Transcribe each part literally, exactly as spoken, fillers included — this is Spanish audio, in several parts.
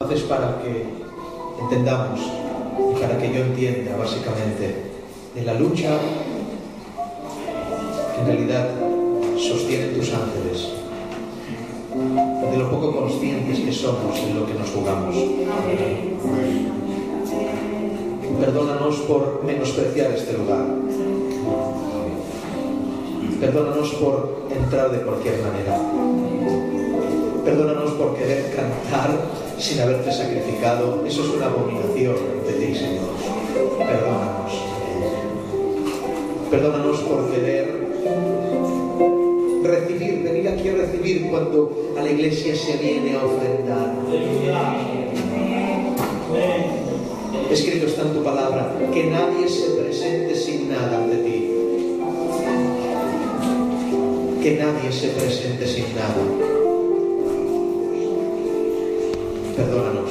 Entonces, para que entendamos y para que yo entienda básicamente de la lucha que en realidad sostienen tus ángeles, de lo poco conscientes que somos en lo que nos jugamos. Perdónanos por menospreciar este lugar. Perdónanos por entrar de cualquier manera. Perdónanos por querer cantar sin haberte sacrificado. Eso es una abominación ante ti, Señor. Perdónanos. Perdónanos por querer recibir, venir aquí a recibir cuando a la iglesia se viene a ofrendar. Escrito está en tu palabra que nadie se presente sin nada ante ti. Que nadie se presente sin nada. Perdónanos.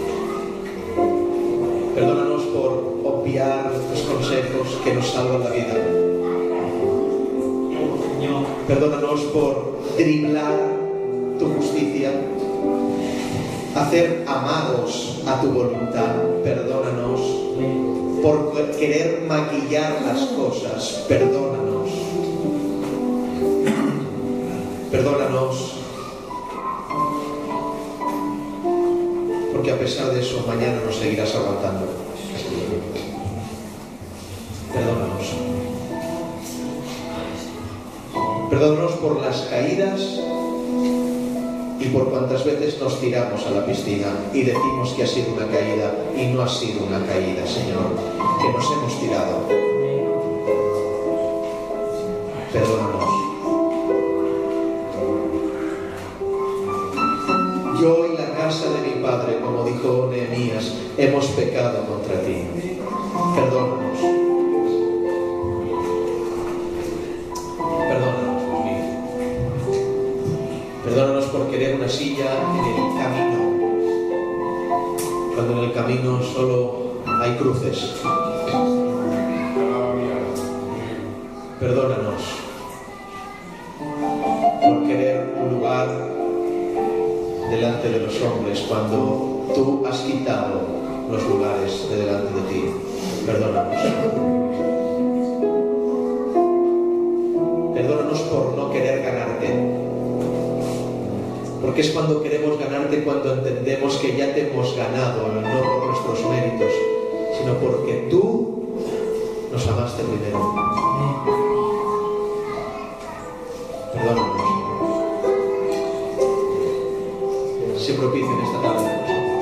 Perdónanos por obviar los consejos que nos salvan la vida. Perdónanos por driblar tu justicia, hacer amados a tu voluntad. Perdónanos por querer maquillar las cosas. Perdónanos. Perdónanos porque a pesar de eso mañana nos seguirás aguantando. Perdónanos. Perdónanos por las caídas y por cuantas veces nos tiramos a la piscina y decimos que ha sido una caída y no ha sido una caída, Señor, que nos hemos tirado. Perdónanos. Yo y la casa de mi padre, como dijo Nehemías, hemos pecado contra ti. Perdónanos. Perdónanos, Dios mío. Perdónanos por querer una silla en el camino, cuando en el camino solo hay cruces. Perdónanos por querer un lugar delante de los hombres cuando tú has quitado los lugares de delante de ti. Perdónanos. Perdónanos por no querer ganarte, porque es cuando queremos ganarte cuando entendemos que ya te hemos ganado, no por nuestros méritos, sino porque tú nos amaste primero. Perdónanos. Se propicia en esta tarde con nosotros.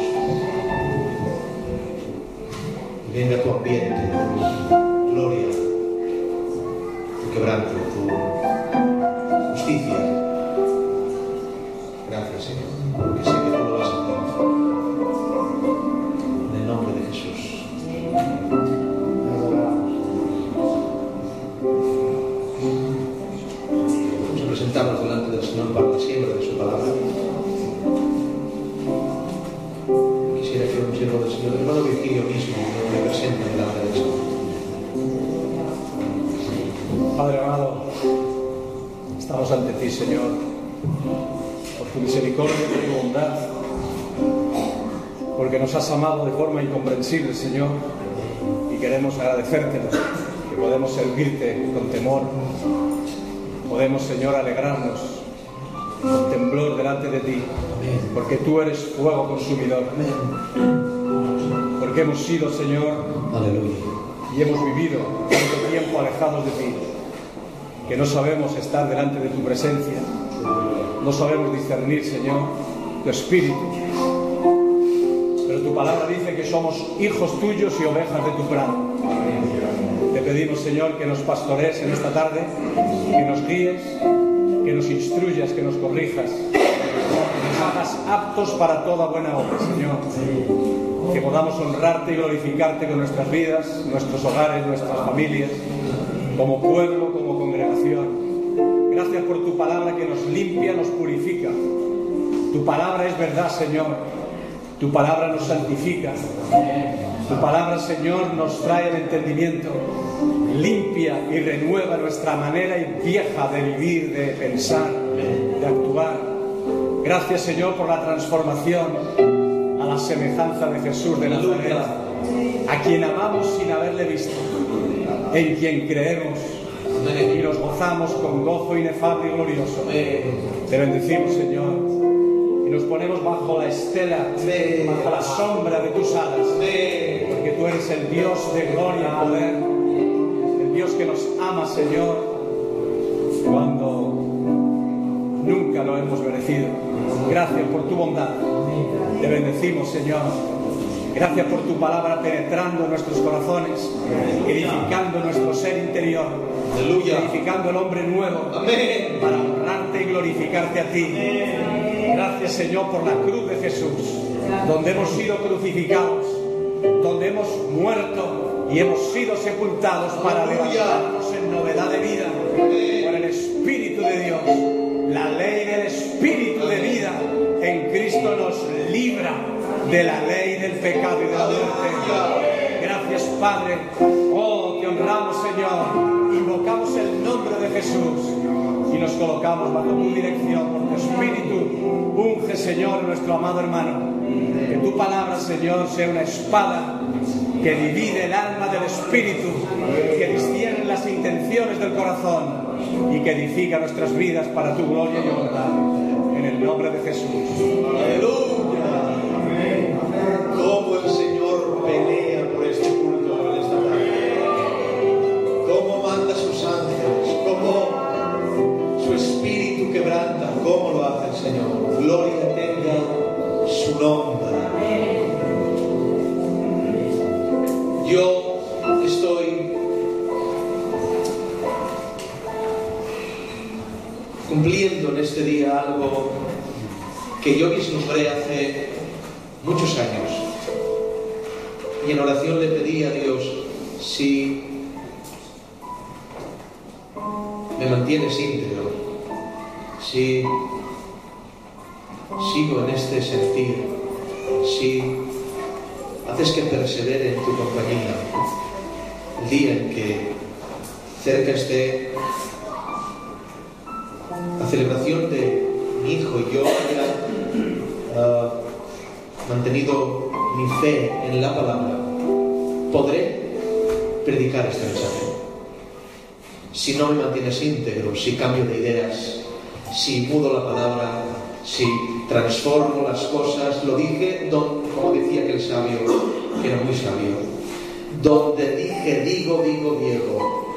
Y venga tu ambiente, tu gloria, tu quebranto, tu justicia. Gracias, Señor, porque sé que tú lo vas a hacer. En el nombre de Jesús. Vamos a presentarnos delante del Señor para la siembra de su palabra. Quisiera que un siervo del Señor, el hermano Virgilio mismo, me presente delante del Señor. Padre amado, estamos ante ti, Señor, por tu misericordia y tu bondad, porque nos has amado de forma incomprensible, Señor, y queremos agradecértelo, que podemos servirte con temor, podemos, Señor, alegrarnos con temblor delante de ti, porque tú eres fuego consumidor, porque hemos sido, Señor, Aleluya, y hemos vivido tanto tiempo alejados de ti, que no sabemos estar delante de tu presencia, no sabemos discernir, Señor, tu espíritu, pero tu palabra dice que somos hijos tuyos y ovejas de tu prado. Te pedimos, Señor, que nos pastorees en esta tarde, que nos guíes, que nos instruyas, que nos corrijas, que nos hagas aptos para toda buena obra, Señor, que podamos honrarte y glorificarte con nuestras vidas, nuestros hogares, nuestras familias, como pueblo, como congregación. Gracias por tu palabra que nos limpia, nos purifica. Tu palabra es verdad, Señor. Tu palabra nos santifica. Tu palabra, Señor, nos trae el entendimiento. Limpia y renueva nuestra manera vieja de vivir, de pensar, de actuar. Gracias, Señor, por la transformación. a semejanza de Jesús de Nazaret, a quien amamos sin haberle visto, en quien creemos y nos gozamos con gozo inefable y glorioso. Te bendecimos, Señor, y nos ponemos bajo la estela, bajo la sombra de tus alas, porque tú eres el Dios de gloria y poder, el Dios que nos ama, Señor, cuando nunca lo hemos merecido. Gracias por tu bondad. Te bendecimos, Señor. Gracias por tu palabra penetrando en nuestros corazones, edificando nuestro ser interior, edificando el hombre nuevo. Amén. Para honrarte y glorificarte a ti. Gracias, Señor, por la cruz de Jesús, donde hemos sido crucificados, donde hemos muerto y hemos sido sepultados para levantarnos en novedad de vida por el Espíritu de Dios. La ley del Espíritu de vida en Cristo nos libra de la ley del pecado y de la muerte. Gracias, Padre. Oh, te honramos, Señor. Invocamos el nombre de Jesús y nos colocamos bajo tu dirección por tu Espíritu. Unge, Señor, nuestro amado hermano. Que tu palabra, Señor, sea una espada que divide el alma del Espíritu, que discierne las intenciones del corazón y que edifica nuestras vidas para tu gloria y honor. En el nombre de Jesús. Aleluya. Cómo el Señor pelea por este culto, por esta tarde. Cómo manda sus ángeles, cómo su espíritu quebranta, cómo lo hace el Señor. Gloria tenga su nombre. Yo estoy cumpliendo en este día algo que yo vislumbré hace muchos años, y en oración le pedí a Dios: si me mantienes íntegro, si sigo en este sentir, si haces que persevere en tu compañía, el día en que cerca esté la celebración de mi hijo y yo haya uh, mantenido mi fe en la palabra, podré predicar este mensaje. Si no me mantienes íntegro, si cambio de ideas, si mudo la palabra, si transformo las cosas, lo dije, don, como decía aquel sabio, que era muy sabio, donde dije digo, digo Diego.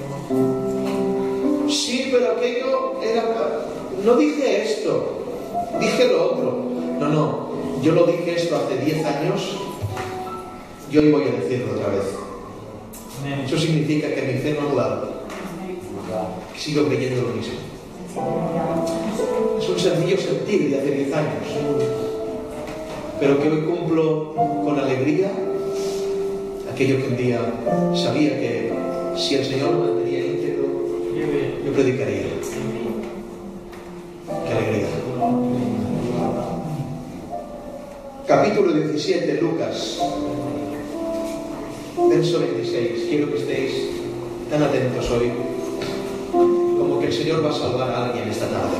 Sí, pero aquello era... No dije esto, dije lo otro. No, no, yo lo dije esto hace diez años, yo hoy voy a decirlo otra vez. Eso significa que mi fe no ha mudado, que sigo creyendo lo mismo. Es un sencillo sentir de hace diez años, pero que hoy cumplo con alegría aquello que un día sabía que si el Señor me mantenía íntegro, yo predicaría. ¡Qué alegría! Capítulo diecisiete, Lucas, verso veintiséis. Quiero que estéis tan atentos hoy como que el Señor va a salvar a alguien esta tarde.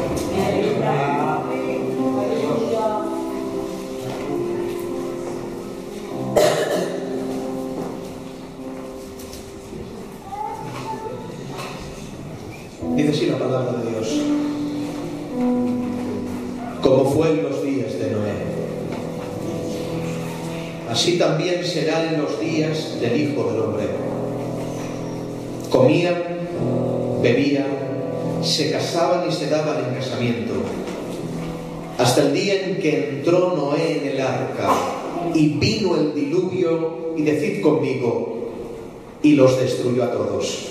Dice así la palabra de Dios: como fue en los días de Noé, así también será en los días del Hijo del Hombre. Comían, bebían, se casaban y se daban en casamiento, hasta el día en que entró Noé en el arca y vino el diluvio, y decid conmigo, y los destruyó a todos.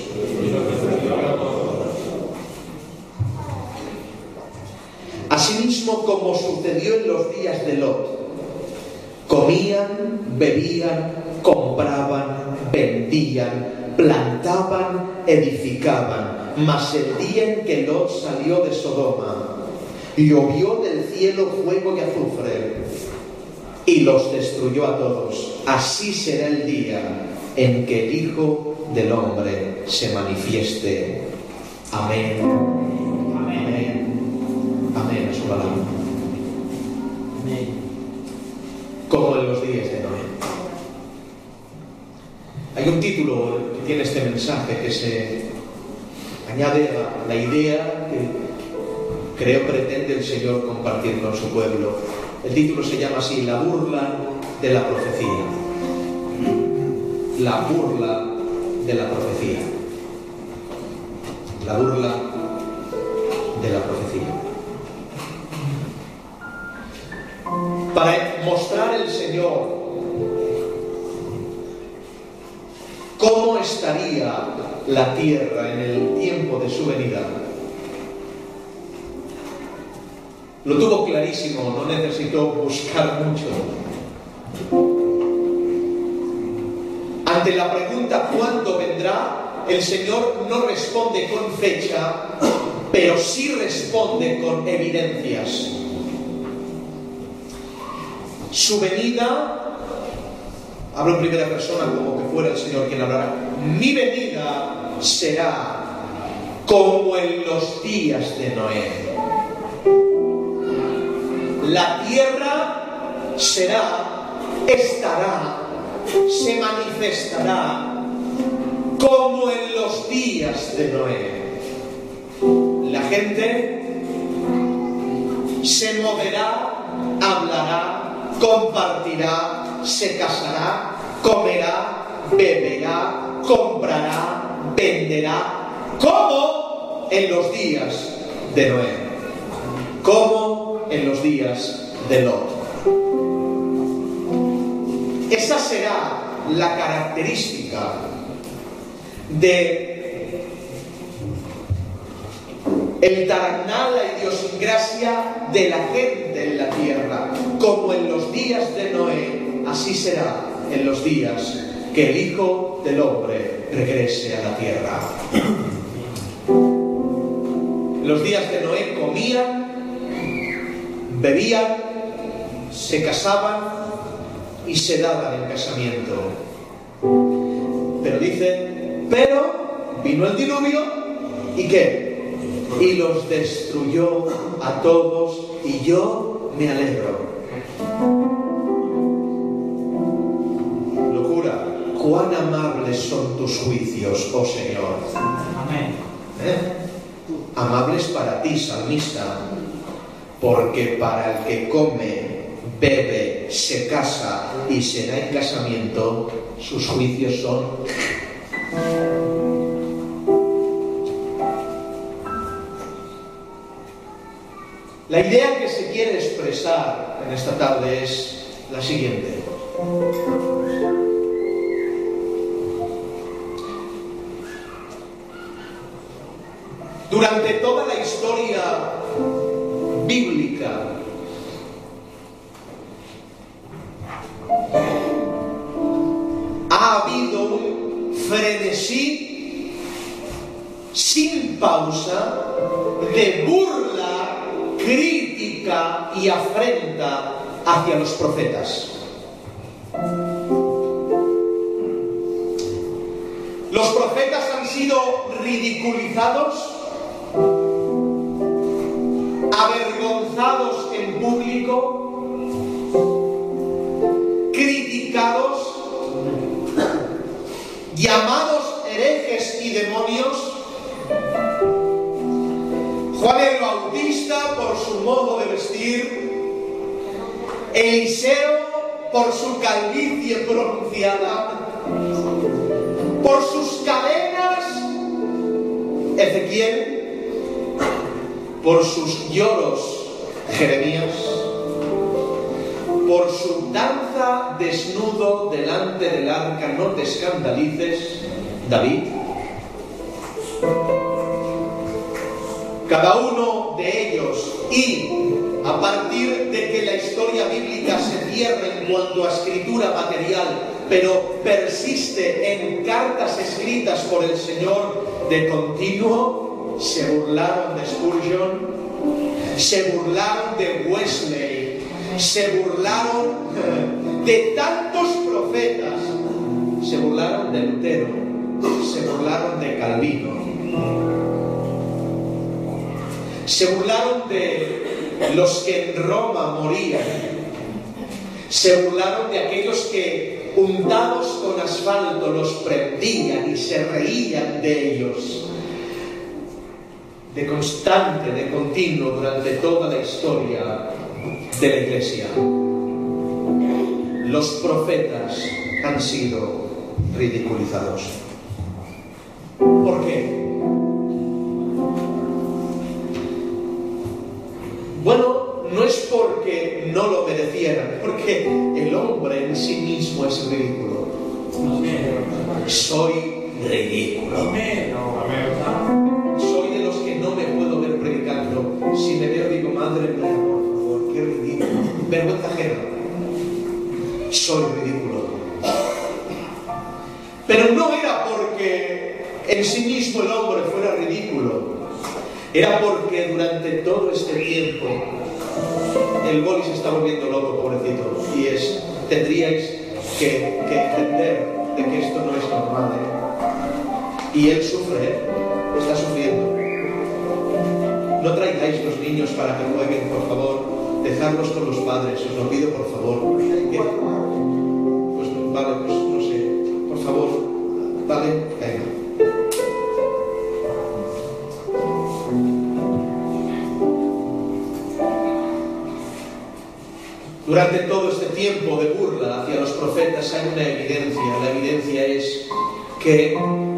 Asimismo, como sucedió en los días de Lot, comían, bebían, compraban, vendían, plantaban, edificaban. Mas el día en que Lot salió de Sodoma, llovió del cielo fuego y azufre, y los destruyó a todos. Así será el día en que el Hijo del Hombre se manifieste. Amén. Amén. Amén a su palabra. como en los días de Noé. Hay un título que tiene este mensaje que se añade a la idea que creo pretende el Señor compartir con su pueblo. El título se llama así: La burla de la profecía. La burla de la profecía. La burla de la profecía. Para mostrar el Señor cómo estaría la tierra en el tiempo de su venida, lo tuvo clarísimo, no necesitó buscar mucho. Ante la pregunta ¿cuándo vendrá?, el Señor no responde con fecha, pero sí responde con evidencias. Su venida, hablo en primera persona como que fuera el Señor quien hablará, mi venida será como en los días de Noé. La tierra será, estará, se manifestará como en los días de Noé. La gente se moverá, hablará, compartirá, se casará, comerá, beberá, comprará, venderá, como en los días de Noé, como en los días de Lot. Esa será la característica de el taraná, la idiosincrasia de la gente en la tierra. Como en los días de Noé, así será en los días que el Hijo del Hombre regrese a la tierra. En los días de Noé comían, bebían, se casaban y se daban en casamiento. Pero dice, pero vino el diluvio y ¿qué? Y los destruyó a todos, y yo me alegro. Locura, cuán amables son tus juicios, oh Señor. Amén. ¿Eh? Amables para ti, salmista, porque para el que come, bebe, se casa y se da en casamiento, sus juicios son la idea que se quiere expresar en esta tarde es la siguiente. Durante toda la historia bíblica, ha habido un frenesí sin pausa de burla, crítica y afrenta hacia los profetas. Los profetas han sido ridiculizados, avergonzados en público, criticados, llamados herejes y demonios. Juan el Bautista por su modo de vestir, Eliseo por su calvicie pronunciada, por sus cadenas, Ezequiel por sus lloros, Jeremías, por su danza desnudo delante del arca, no te escandalices, David. Cada uno de ellos, y a partir de que la historia bíblica se cierra en cuanto a escritura material, pero persiste en cartas escritas por el Señor de continuo, se burlaron de Spurgeon, se burlaron de Wesley, se burlaron de tantos profetas, se burlaron de Lutero, se burlaron de Calvino, se burlaron de los que en Roma morían, Se burlaron de aquellos que, untados con asfalto, los prendían y se reían de ellos. De constante, de continuo, durante toda la historia de la Iglesia, los profetas han sido ridiculizados. ¿Por qué? Bueno, no es porque no lo merecieran, porque el hombre en sí mismo es ridículo. Soy ridículo. Soy de los que no me puedo ver predicando. Si me veo digo, madre mía, por favor, qué ridículo. Vergüenza ajena. Soy ridículo. Pero no era porque en sí mismo el hombre fuera ridículo. Era porque durante todo este tiempo el boli se está volviendo loco, pobrecito. Y es, tendríais que, que entender de que esto no es normal, ¿eh? Y él sufre, ¿eh? Está sufriendo. No traigáis los niños para que jueguen, por favor. Dejadlos con los padres, os lo pido, por favor. ¿Qué? Pues vale, pues no sé. Por favor, vale, venga. Durante todo este tiempo de burla hacia los profetas hay una evidencia. La evidencia es que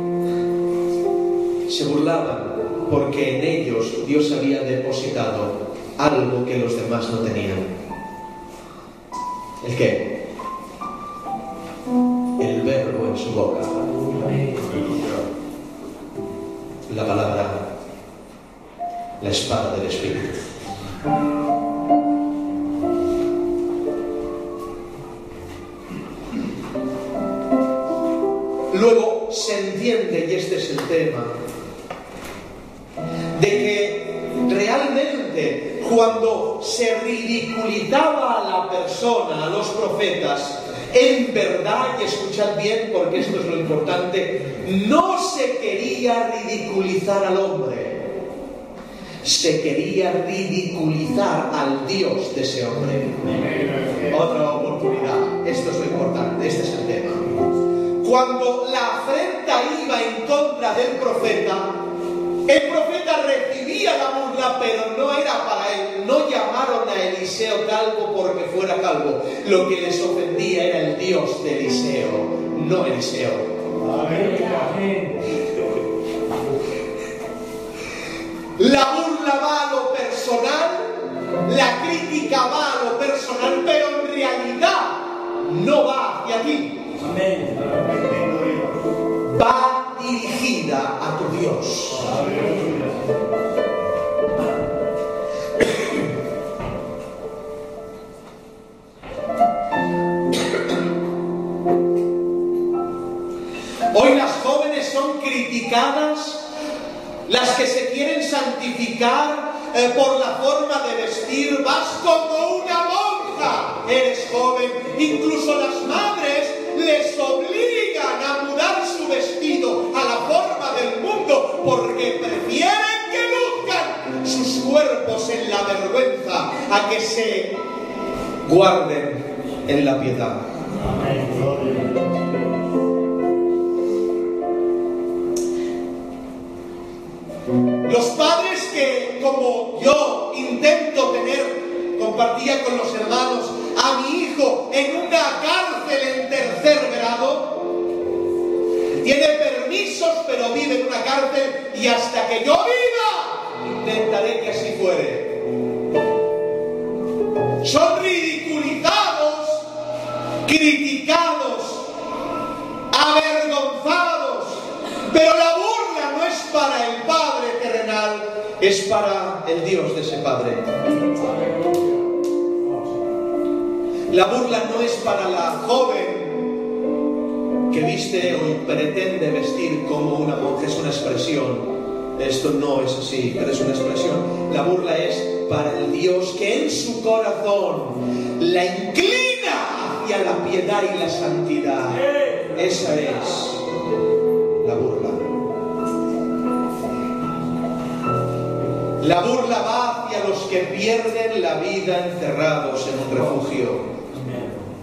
se burlaban porque en ellos Dios había depositado algo que los demás no tenían. ¿El qué? El verbo en su boca. La palabra, la espada del Espíritu. Luego se entiende, y este es el tema, de que realmente cuando se ridiculizaba a la persona, a los profetas, en verdad, y escuchad bien porque esto es lo importante, no se quería ridiculizar al hombre, se quería ridiculizar al Dios de ese hombre. Otra oportunidad, esto es lo importante, este es el tema. Cuando la afrenta iba en contra del profeta, el profeta recibía la burla, pero no era para él. No llamaron a Eliseo calvo porque fuera calvo. Lo que les ofendía era el Dios de Eliseo, no Eliseo. La burla va a lo personal, la crítica va a lo personal, pero en realidad no va hacia ti. Va dirigida a tu Dios. Hoy las jóvenes son criticadas, las que se quieren santificar eh, por la forma de vestir. Vas como una monja, eres joven. Incluso las madres les obligan a mudar su vestido a la forma del mundo porque prefieren que luzcan sus cuerpos en la vergüenza a que se guarden en la piedad. Los padres que, como yo, intento tener, compartía con los hermanos, a mi hijo en una cárcel en tercer grado, tiene permisos pero vive en una cárcel, y hasta que yo viva intentaré que así fuere. Son ridiculizados, criticados, avergonzados, pero la burla no es para el Padre terrenal, es para el Dios de ese Padre. La burla no es para la joven que viste o pretende vestir como una monja, es una expresión. Esto no es así, pero es una expresión. La burla es para el Dios que en su corazón la inclina hacia la piedad y la santidad. Esa es la burla. La burla va hacia los que pierden la vida encerrados en un refugio.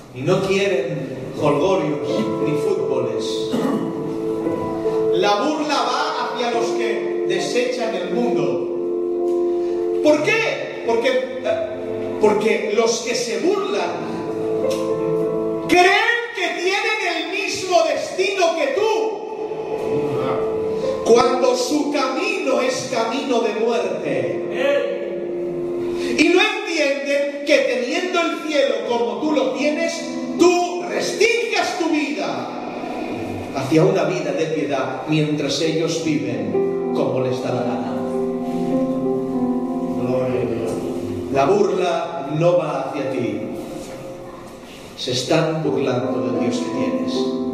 y no quieren jolgorios ni fútboles. La burla va hacia los que desechan el mundo. ¿Por qué? Porque, porque los que se burlan creen que tienen el mismo destino que tú, cuando su camino es camino de muerte. Y no entienden que teniendo el cielo como tú lo tienes, tú restringas tu vida hacia una vida de piedad, mientras ellos viven como les da la gana. La burla no va hacia ti. Se están burlando del Dios que tienes.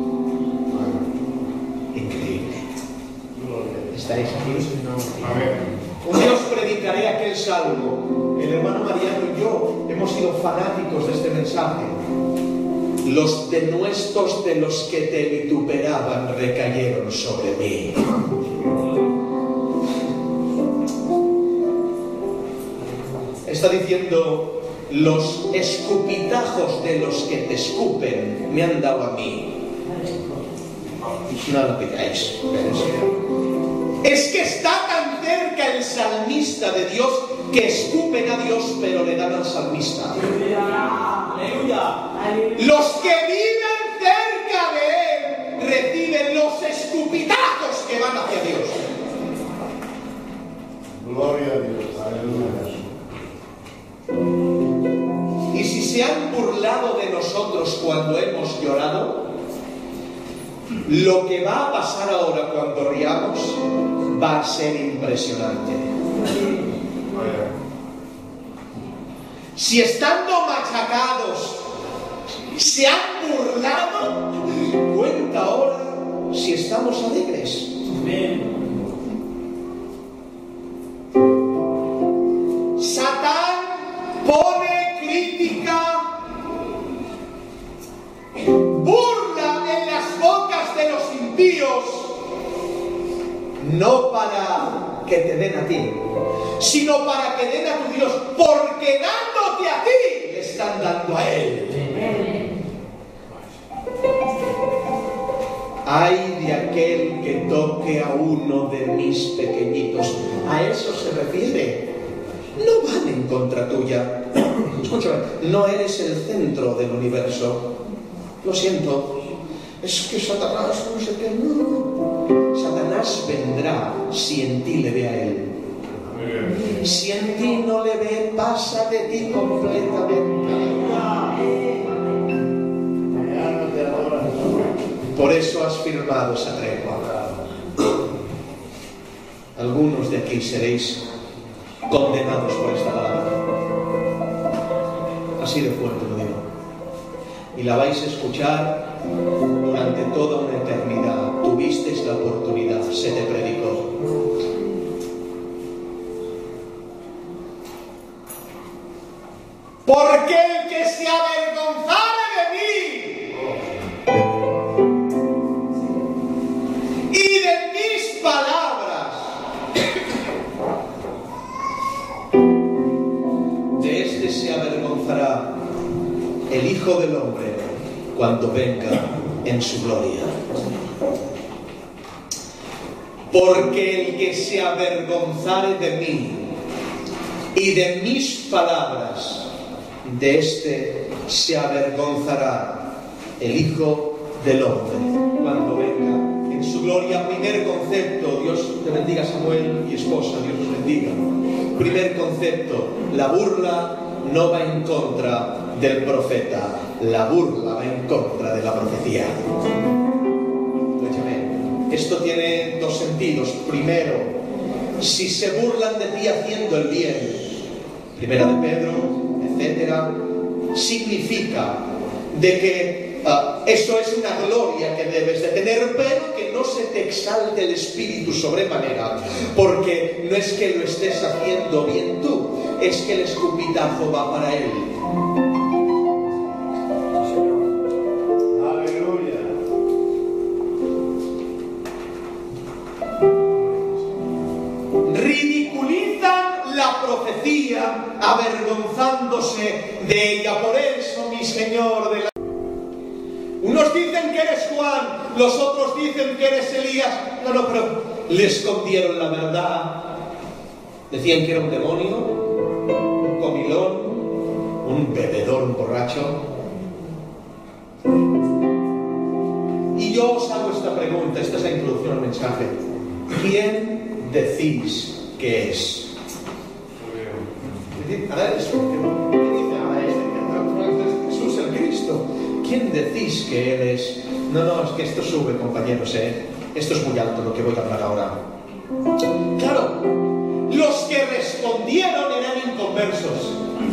Increíble. ¿Estaréis aquí? Un día os predicaré aquel salmo. El hermano Mariano y yo hemos sido fanáticos de este mensaje. Los denuestos de los que te vituperaban recayeron sobre mí. Está diciendo, los escupitajos de los que te escupen me han dado a mí. No lo pidáis. Es que está tan cerca el salmista de Dios que escupen a Dios pero le dan al salmista. Aleluya. Los que viven cerca de Él reciben los escupitajos que van hacia Dios. Gloria a Dios. Aleluya. Y si se han burlado de nosotros cuando hemos llorado, lo que va a pasar ahora cuando riamos va a ser impresionante. Si estando machacados se han burlado, cuenta ahora si estamos alegres. Satán pone crítica, burla en las bocas de los impíos, no para que te den a ti, sino para que den a tu Dios, porque dándote a ti, le están dando a Él. Ay de aquel que toque a uno de mis pequeñitos. A eso se refiere. No van en contra tuya. Escúchame, no eres el centro del universo. Lo siento. Es que Satanás no sé qué. No. Satanás vendrá si en ti le ve a él. Si en ti no le ve, pasa de ti completamente. Por eso has firmado esa tregua. Algunos de aquí seréis condenados por esta palabra. Así de fuerte lo digo. Y la vais a escuchar durante toda una eternidad. Tuvisteis la oportunidad, se te predicó. Porque el que se avergonzare de mí y de mis palabras, de este se avergonzará el Hijo del Hombre cuando venga en su gloria. Porque el que se avergonzare de mí y de mis palabras, de este se avergonzará el Hijo del Hombre cuando venga en su gloria. Primer concepto, Dios te bendiga, Samuel y esposa, Dios los bendiga. Primer concepto, la burla no va en contra del profeta, la burla va en contra de la profecía. Esto tiene dos sentidos. Primero, si se burlan de ti haciendo el bien, primera de Pedro, etcétera, significa de que uh, eso es una gloria que debes de tener, pero que no se te exalte el espíritu sobremanera, porque no es que lo estés haciendo bien tú, es que el escupitajo va para él. Aleluya. Ridiculizan la profecía avergonzándose de ella. Por eso, mi Señor de la... Unos dicen que eres Juan, los otros dicen que eres Elías. No, no, pero le escondieron la verdad. Decían que era un demonio, un comilón, un bebedor, un borracho. Y yo os hago esta pregunta, esta es la introducción al mensaje. ¿Quién decís que es? A ver, eso, ¿qué dice ahora este? Jesús el Cristo. ¿Quién decís que Él es? No, no, es que esto sube, compañeros, ¿eh? Esto es muy alto lo que voy a hablar ahora. Claro, los que respondieron eran inconversos.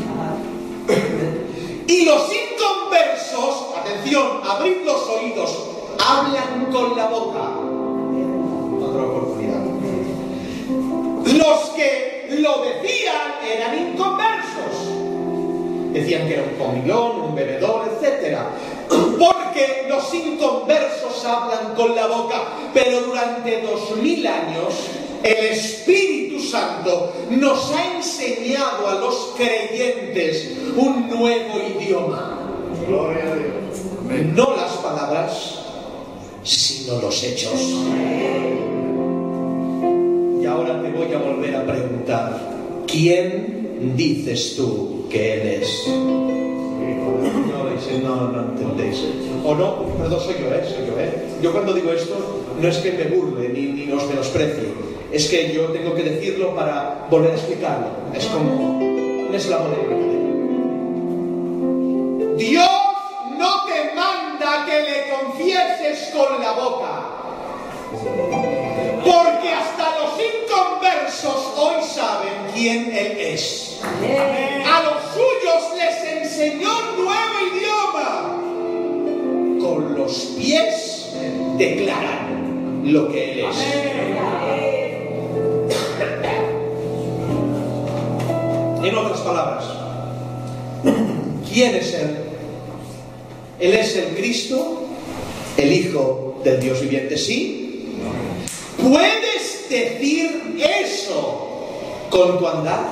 Y los inconversos, atención, abrid los oídos, hablan con la boca. Otra oportunidad. Los que lo decían eran inconversos. Decían que era un comilón, un bebedor, etcétera. Porque los inconversos hablan con la boca, pero durante dos mil años el Espíritu Santo nos ha enseñado a los creyentes un nuevo idioma. Gloria a Dios. No las palabras, sino los hechos. Y ahora te voy a volver a preguntar, ¿quién dices tú que Él es? No, dice, no, no entendéis. O no, perdón, soy yo, ¿eh? Soy yo, ¿eh? Yo cuando digo esto, no es que me burle ni, ni os menosprecie. Es que yo tengo que decirlo para volver a explicarlo. Es como un eslabón en la cadena. Dios no te manda que le confieses con la boca. Porque hasta los inconversos hoy saben quién Él es. A los suyos les enseñó un nuevo idioma. Con los pies declaran lo que Él es. En otras palabras, ¿quién es Él? Él es el Cristo, el Hijo del Dios viviente, ¿sí? ¿Puedes decir eso con tu andar?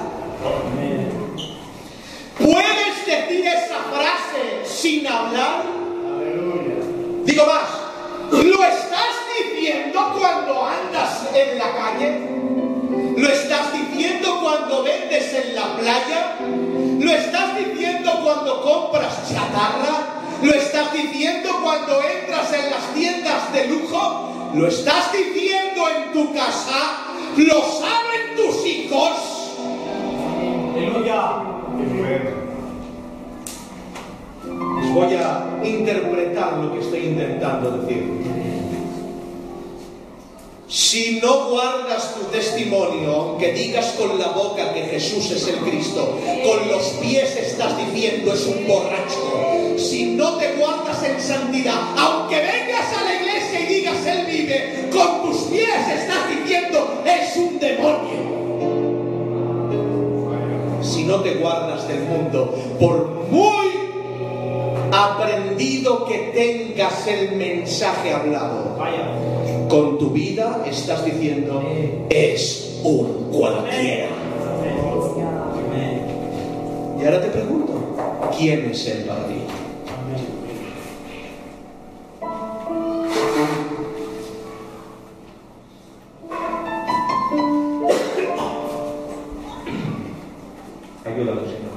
¿Puedes decir esa frase sin hablar? Digo más, ¿lo estás diciendo cuando andas en la calle? ¿Lo estás diciendo cuando vendes en la playa? ¿Lo estás diciendo cuando compras chatarra? ¿Lo estás diciendo cuando entras en las tiendas de lujo? ¿Lo estás diciendo en tu casa? ¿Lo saben tus hijos? Aleluya. Os voy a interpretar lo que estoy intentando decir. Si no guardas tu testimonio, aunque digas con la boca que Jesús es el Cristo, con los pies estás diciendo es un borracho. Si no te guardas en santidad, aunque vengas a la iglesia y digas Él vive, con tus pies estás diciendo es un demonio. Si no te guardas del mundo, por muy aprendido que tengas el mensaje hablado, con tu vida estás diciendo es un cualquiera. Y ahora te pregunto, ¿quién es Él para ti? Ayúdame, Señor.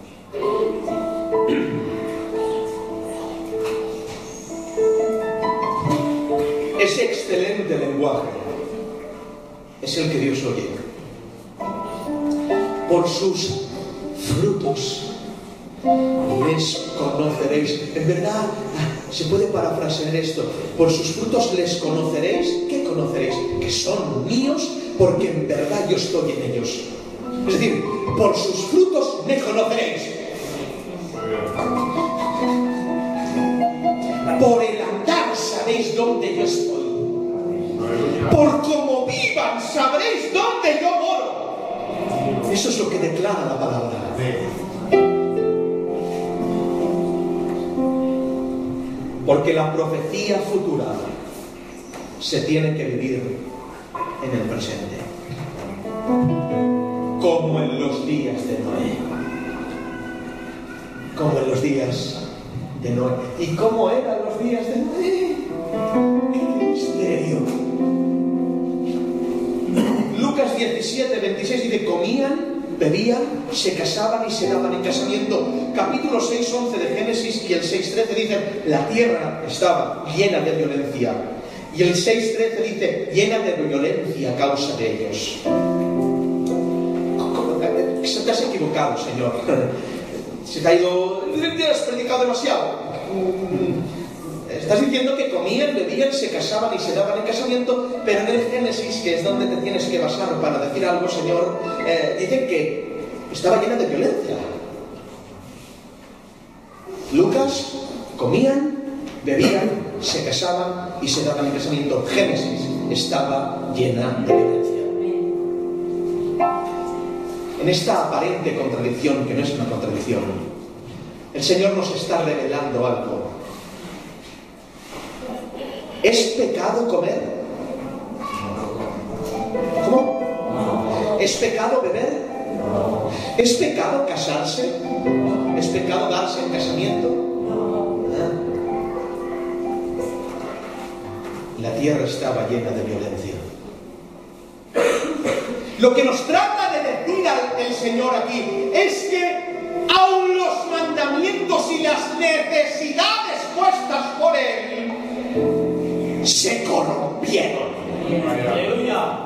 Ese excelente lenguaje es el que Dios oye. Por sus frutos les conoceréis. En verdad, se puede parafrasear esto. Por sus frutos les conoceréis. ¿Qué conoceréis? Que son míos, porque en verdad yo estoy en ellos. Es decir, por sus frutos me conoceréis. Por el andar sabéis dónde yo estoy. Por cómo vivan sabréis dónde yo moro. Eso es lo que declara la palabra. Porque la profecía futura se tiene que vivir en el presente. Como en los días de Noé. Como en los días de Noé. ¿Y cómo eran los días de Noé? ¡Qué misterio! Lucas diecisiete, veintiséis dice: comían, bebían, se casaban y se daban en casamiento. Capítulo seis, once de Génesis y el seis, trece dicen: la tierra estaba llena de violencia. Y el seis, trece dice: llena de violencia a causa de ellos. Te has equivocado, Señor. Se te ha ido... Te has predicado demasiado. Estás diciendo que comían, bebían, se casaban y se daban en casamiento, pero en el Génesis, que es donde te tienes que basar para decir algo, Señor, eh, dicen que estaba llena de violencia. Lucas, comían, bebían, se casaban y se daban en casamiento. Génesis estaba llena de violencia. En esta aparente contradicción, que no es una contradicción, el Señor nos está revelando algo. ¿Es pecado comer? ¿Cómo? ¿Es pecado beber? ¿Es pecado casarse? ¿Es pecado darse en casamiento? ¿Ah? La tierra estaba llena de violencia. Lo que nos trata de decir el Señor aquí es que aun los mandamientos y las necesidades puestas por Él se corrompieron. Aleluya.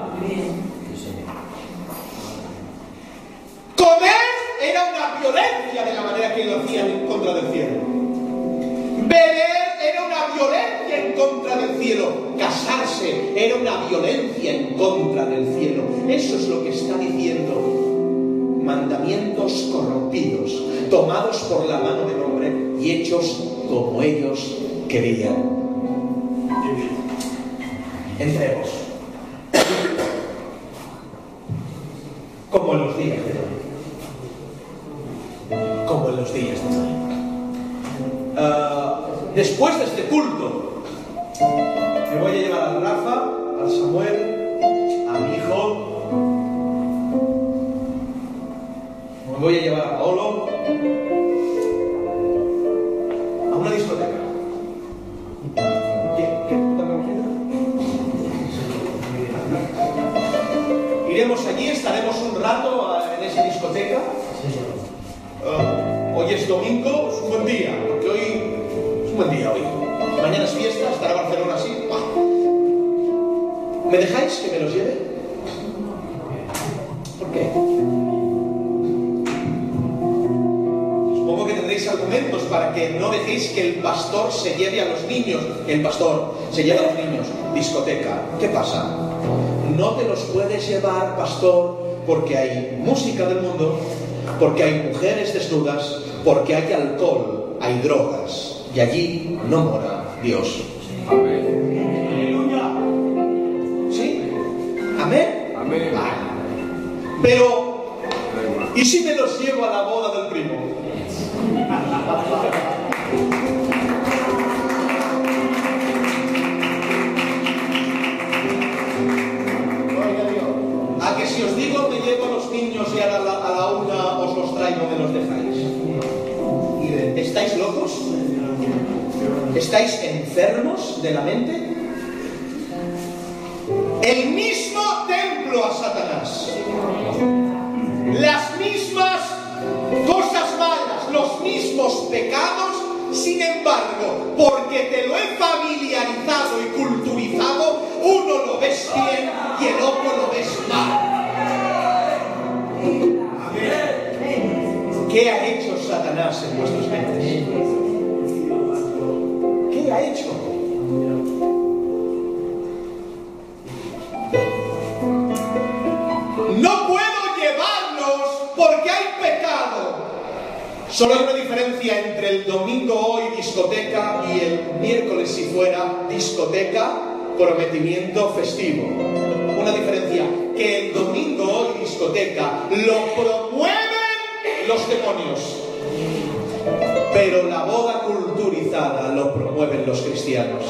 Comer era una violencia de la manera que lo hacían en contra del cielo. Beber era una violencia en contra del cielo. Casarse era una violencia en contra del cielo. Eso es lo que está diciendo. Mandamientos corrompidos, tomados por la mano del hombre y hechos como ellos querían. Entremos. Como en los días de hoy. Como en los días de hoy. Uh, después de este culto, me voy a llevar a Rafa, a Samuel, a mi hijo. Me voy a llevar a Paolo a una discoteca. ¿Qué? ¿Qué? Iremos allí, estaremos un rato en esa discoteca. Uh, hoy es domingo, es un buen día, porque hoy es un buen día hoy. Mañana es fiesta, estará Barcelona así. ¿Me dejáis que me los lleve? ¿Por qué? Supongo que tendréis argumentos para que no dejéis que el pastor se lleve a los niños. El pastor se lleve a los niños. Discoteca. ¿Qué pasa? No te los puedes llevar, pastor, porque hay música del mundo, porque hay mujeres desnudas, porque hay alcohol, hay drogas, y allí no mora Dios. Amén. Aleluya. ¿Sí? ¿Amén? Amén. Vale. Pero, ¿y si me los llevo a la boda del primo? A que si os digo me llevo a los niños y a la, a la una os los traigo, me los dejáis. ¿Estáis locos? ¿Estáis enfermos de la mente? El mismo templo a Satanás, las mismas cosas malas, los mismos pecados, sin embargo, porque te lo he familiarizado y culturizado, uno lo ves bien y el otro lo ves mal. ¿Qué ha hecho Satanás en vuestras mentes? ¿Qué ha hecho? No puedo llevarlos porque hay pecado. Solo hay una diferencia entre el domingo hoy discoteca y el miércoles si fuera discoteca, prometimiento festivo. Una diferencia, que el domingo hoy discoteca lo promueven los demonios, pero la boda culturizada lo promueven los cristianos.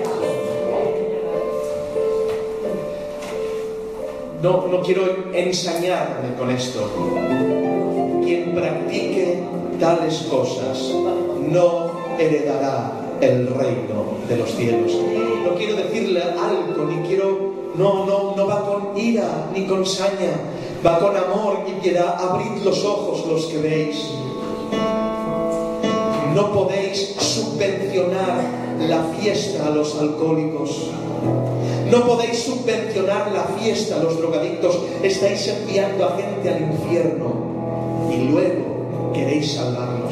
No, no quiero ensañarme con esto. Quien practique tales cosas no heredará el reino de los cielos. No quiero decirle algo, ni quiero, no, no, no va con ira ni con saña, va con amor y piedad. Abrid los ojos los que veis. No podéis subvencionar la fiesta a los alcohólicos. No podéis subvencionar la fiesta a los drogadictos. Estáis enviando a gente al infierno y luego queréis salvarlos.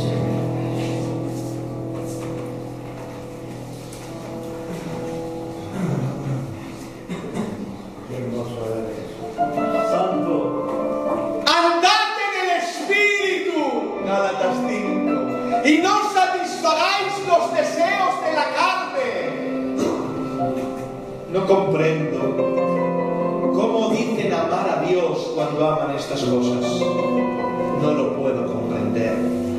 Y no satisfagáis los deseos de la carne. No comprendo cómo dicen amar a Dios cuando aman estas cosas. No lo puedo comprender.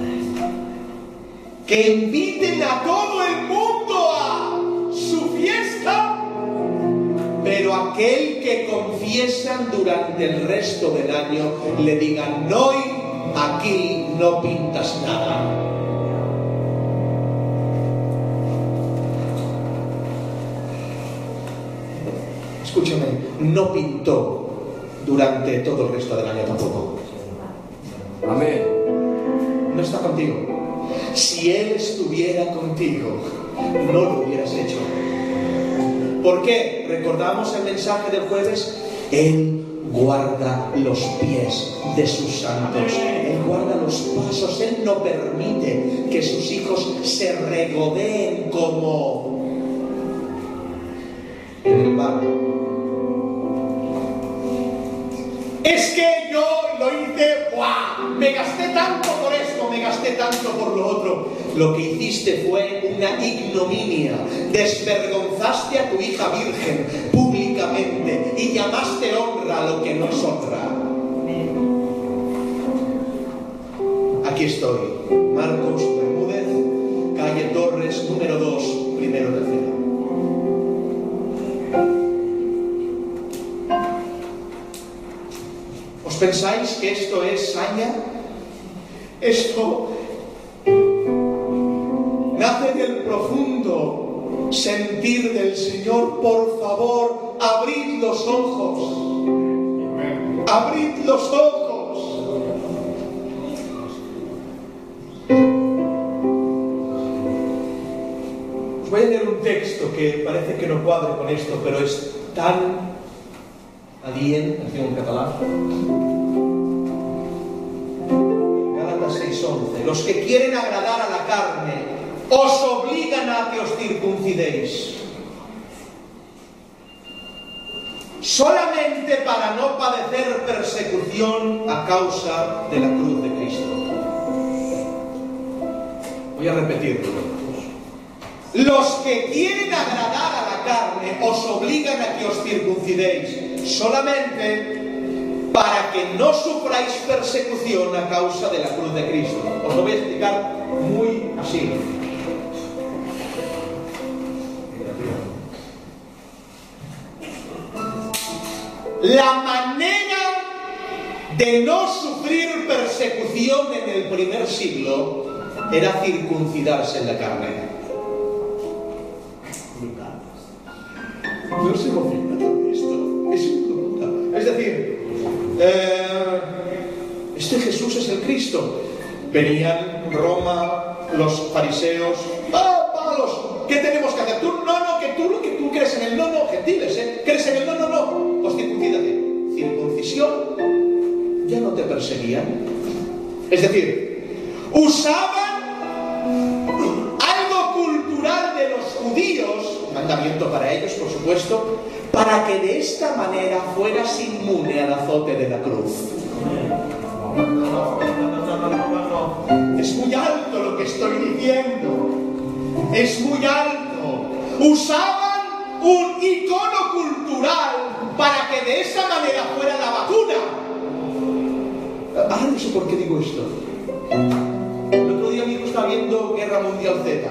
Que inviten a todo el mundo a su fiesta, pero aquel que confiesan durante el resto del año le digan: no, aquí no pintas nada. Escúchame, no pintó durante todo el resto del año tampoco. Amén. No está contigo. Si Él estuviera contigo, no lo hubieras hecho. ¿Por qué? Recordamos el mensaje del jueves. Él guarda los pies de sus santos. Él guarda los pasos. Él no permite que sus hijos se regodeen como en el barro. Es que yo lo hice, ¡buah! Me gasté tanto por esto, me gasté tanto por lo otro. Lo que hiciste fue una ignominia. Desvergonzaste a tu hija virgen públicamente y llamaste honra a lo que no es honra. Aquí estoy, Marcos Bermúdez, calle Torres, número dos, primero de fila. ¿Os pensáis que esto es saña? Esto nace del profundo sentir del Señor. Por favor, abrid los ojos. Abrid los ojos. Os voy a leer un texto que parece que no cuadre con esto, pero es tan adient, nació en catalán. Gálatas seis once. Los que quieren agradar a la carne os obligan a que os circuncidéis, solamente para no padecer persecución a causa de la cruz de Cristo. Voy a repetirlo. Los que quieren agradar a la carne os obligan a que os circuncidéis, solamente para que no sufráis persecución a causa de la cruz de Cristo. Os lo voy a explicar muy así. La manera de no sufrir persecución en el primer siglo era circuncidarse en la carne. No se emociona todo esto. Es una locura. Es decir, eh, este Jesús es el Cristo. Venían Roma, los fariseos. ¡Ah, palos! ¿Qué tenemos que hacer? Tú, no, no, que tú, que tú crees en el no, no, gentiles, ¿eh? ¿Crees en el no, no, no? Pues circuncídate. Circuncisión, ya no te perseguían. Es decir, usaban algo cultural de los judíos, mandamiento para ellos, por supuesto, para que de esta manera fueras inmune al azote de la cruz. No, no, no, no, no. Es muy alto lo que estoy diciendo. Es muy alto. Usaban un icono cultural para que de esa manera fuera la vacuna. Ahora no sé por qué digo esto. El otro día mi hijo estaba viendo Guerra Mundial Z.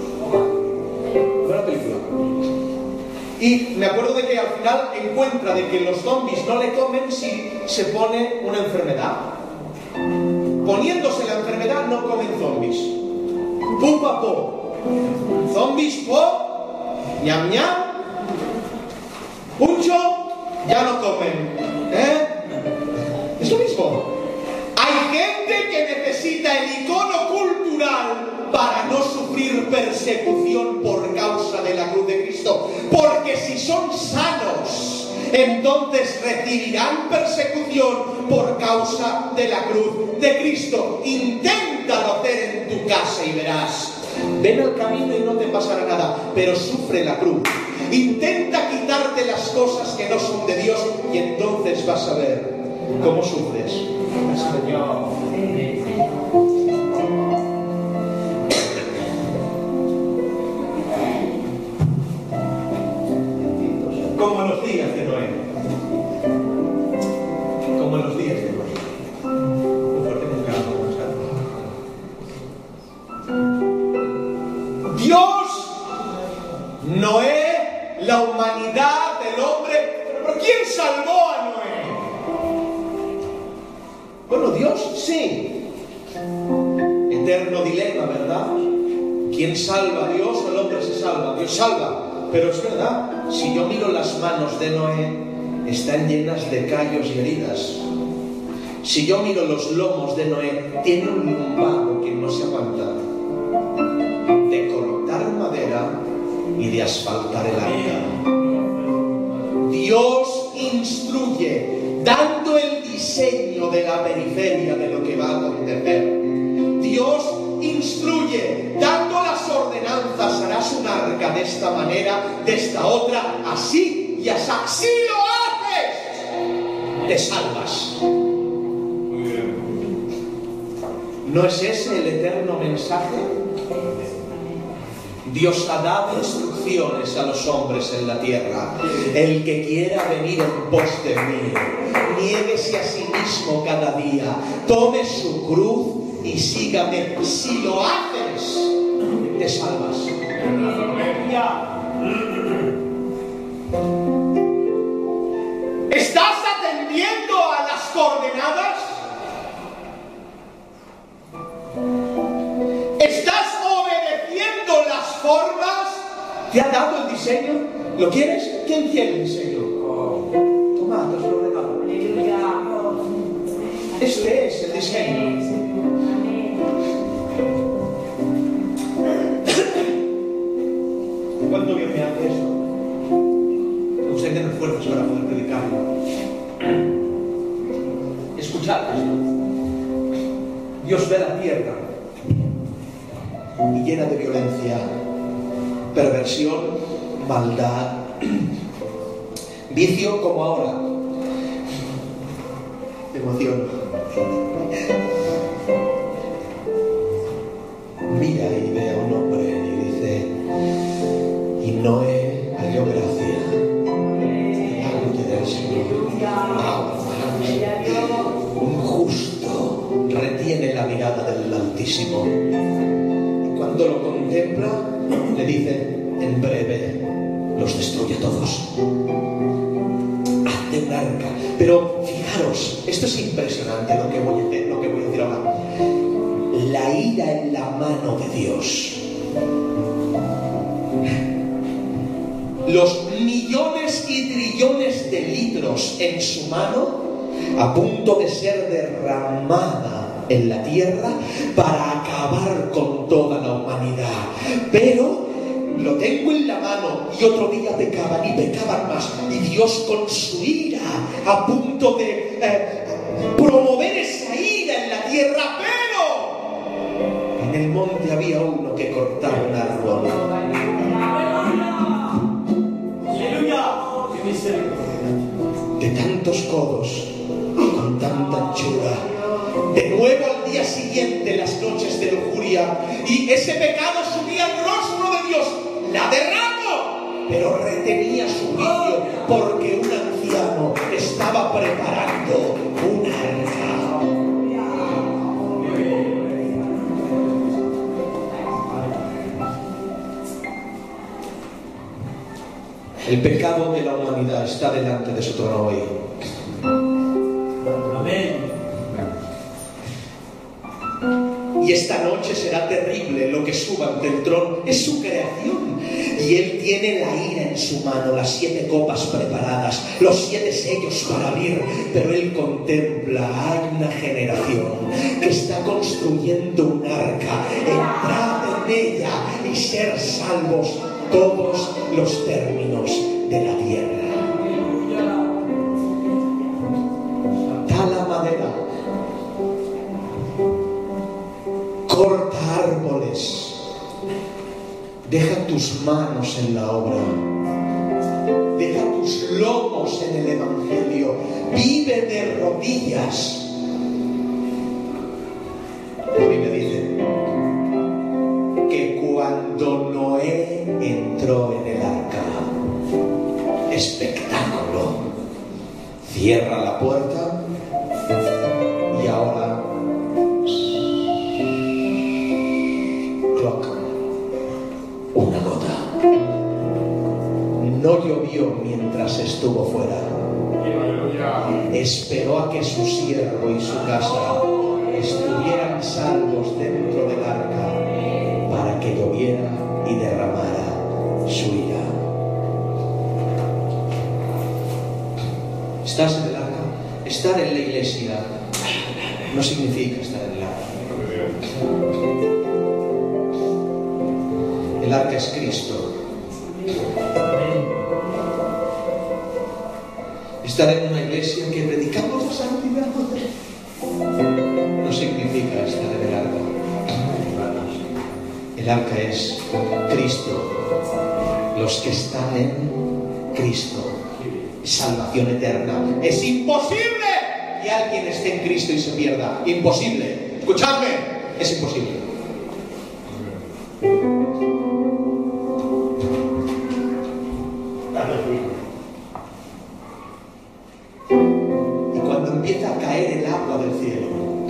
Buena película. Y me acuerdo de que al final encuentra de que los zombies no le comen si se pone una enfermedad. Poniéndose la enfermedad no comen zombies. pupa po, zombies po, ñam ñam, mucho ya no comen, ¿eh? Es lo mismo. Hay gente que necesita el icono cultural para no sufrir persecución por causa de la cruz de Cristo, porque si son sanos, entonces recibirán persecución por causa de la cruz de Cristo. Inténtalo hacer en tu casa y verás. Ven al camino y no te pasará nada, pero sufre la cruz. Intenta quitarte las cosas que no son de Dios y entonces vas a ver cómo sufres. Señor. Como en los días de Noé. Como en los días de Noé. Muy fuerte, muy claro, muy Dios, Noé, la humanidad, el hombre. ¿Pero quién salvó a Noé? Bueno, Dios sí. Eterno dilema, ¿verdad? ¿Quién salva a Dios? El hombre se salva. Dios salva. Pero es verdad, si yo miro las manos de Noé, están llenas de callos y heridas. Si yo miro los lomos de Noé, tiene un lumbago que no se aguanta. De cortar madera y de asfaltar el arca. Dios instruye, dando el diseño de la periferia de lo que va a acontecer. Dios instruye, dando las ordenanzas, harás un arca de esta manera, de esta otra, así y así. Si lo haces, te salvas. ¿No es ese el eterno mensaje? Dios ha dado instrucciones a los hombres en la tierra. El que quiera venir en pos de mí, niéguese a sí mismo cada día, tome su cruz y sígame. Si lo haces, te salvas. ¿Estás atendiendo a las coordenadas? ¿Estás obedeciendo las formas? ¿Te ha dado el diseño? ¿Lo quieres? ¿Quién quiere el diseño? Toma, te lo regalo. Este es el diseño. ¿Cuánto bien me hace eso? Me gustaría tener fuerzas para poder predicarlo. Escuchad esto. Dios ve la tierra y llena de violencia, perversión, maldad, vicio como ahora. Emoción. Mira y ve a un hombre y dice: y Noé halló gracia delante del Señor. Un justo retiene la mirada del Altísimo. Y cuando lo contempla, le dice: en breve los destruye a todos. Hazte un arca. Pero fijaros, esto es impresionante lo que voy a decir, lo que voy a decir ahora. La ira en la mano de Dios. Los millones y trillones de litros en su mano, a punto de ser derramada en la tierra para acabar con toda la humanidad. Pero lo tengo en la mano, y otro día pecaban y pecaban más, y Dios con su ira a punto de eh, promover esa ira en la tierra. Pero en el monte había uno que cortaba un árbol. De tantos codos, con tanta anchura, de nuevo al día siguiente las noches de lujuria, y ese pecado subía al rostro de Dios. La derramó, pero retenía su vicio, porque un anciano estaba preparando un arca. El pecado de la humanidad está delante de su trono hoy. Amén. Y está Esta noche será terrible lo que suba ante el trono. Es su creación. Y Él tiene la ira en su mano, las siete copas preparadas, los siete sellos para abrir. Pero Él contempla, hay una generación que está construyendo un arca. Entrad en ella y ser salvos todos los términos de la tierra. Tala madera, corta árboles, deja tus manos en la obra, deja tus lomos en el Evangelio, vive de rodillas. A mí me dicen que cuando Noé entró en el arca, espectáculo, cierra la puerta y ahora clock, una gota. No llovió mientras estuvo fuera. Esperó a que su siervo y su casa estuvieran salvos dentro del arca para que lloviera y derramara su ira. ¿Estás en el arca? Estar en la iglesia no significa estar en el arca. El arca es Cristo. Estar en una iglesia que predicamos la santidad no significa estar en el arca. El arca es Cristo. Los que están en Cristo. Salvación eterna. Es imposible que alguien esté en Cristo y se pierda. Imposible. Escuchadme. Es imposible. Y cuando empieza a caer el agua del cielo,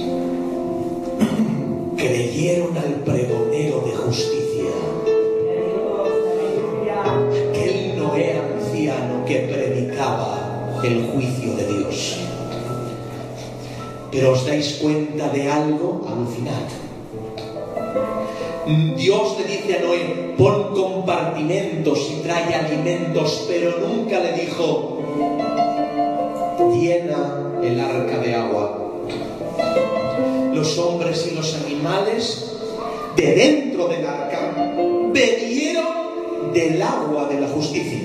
creyeron al pregonero de justicia, aquel Noé anciano que predicaba el juicio de Dios. Pero os dais cuenta de algo, alucinad. Dios le dice a Noé: pon compartimentos y trae alimentos, pero nunca le dijo: llena el arca de agua. Los hombres y los animales de dentro del arca bebieron del agua de la justicia.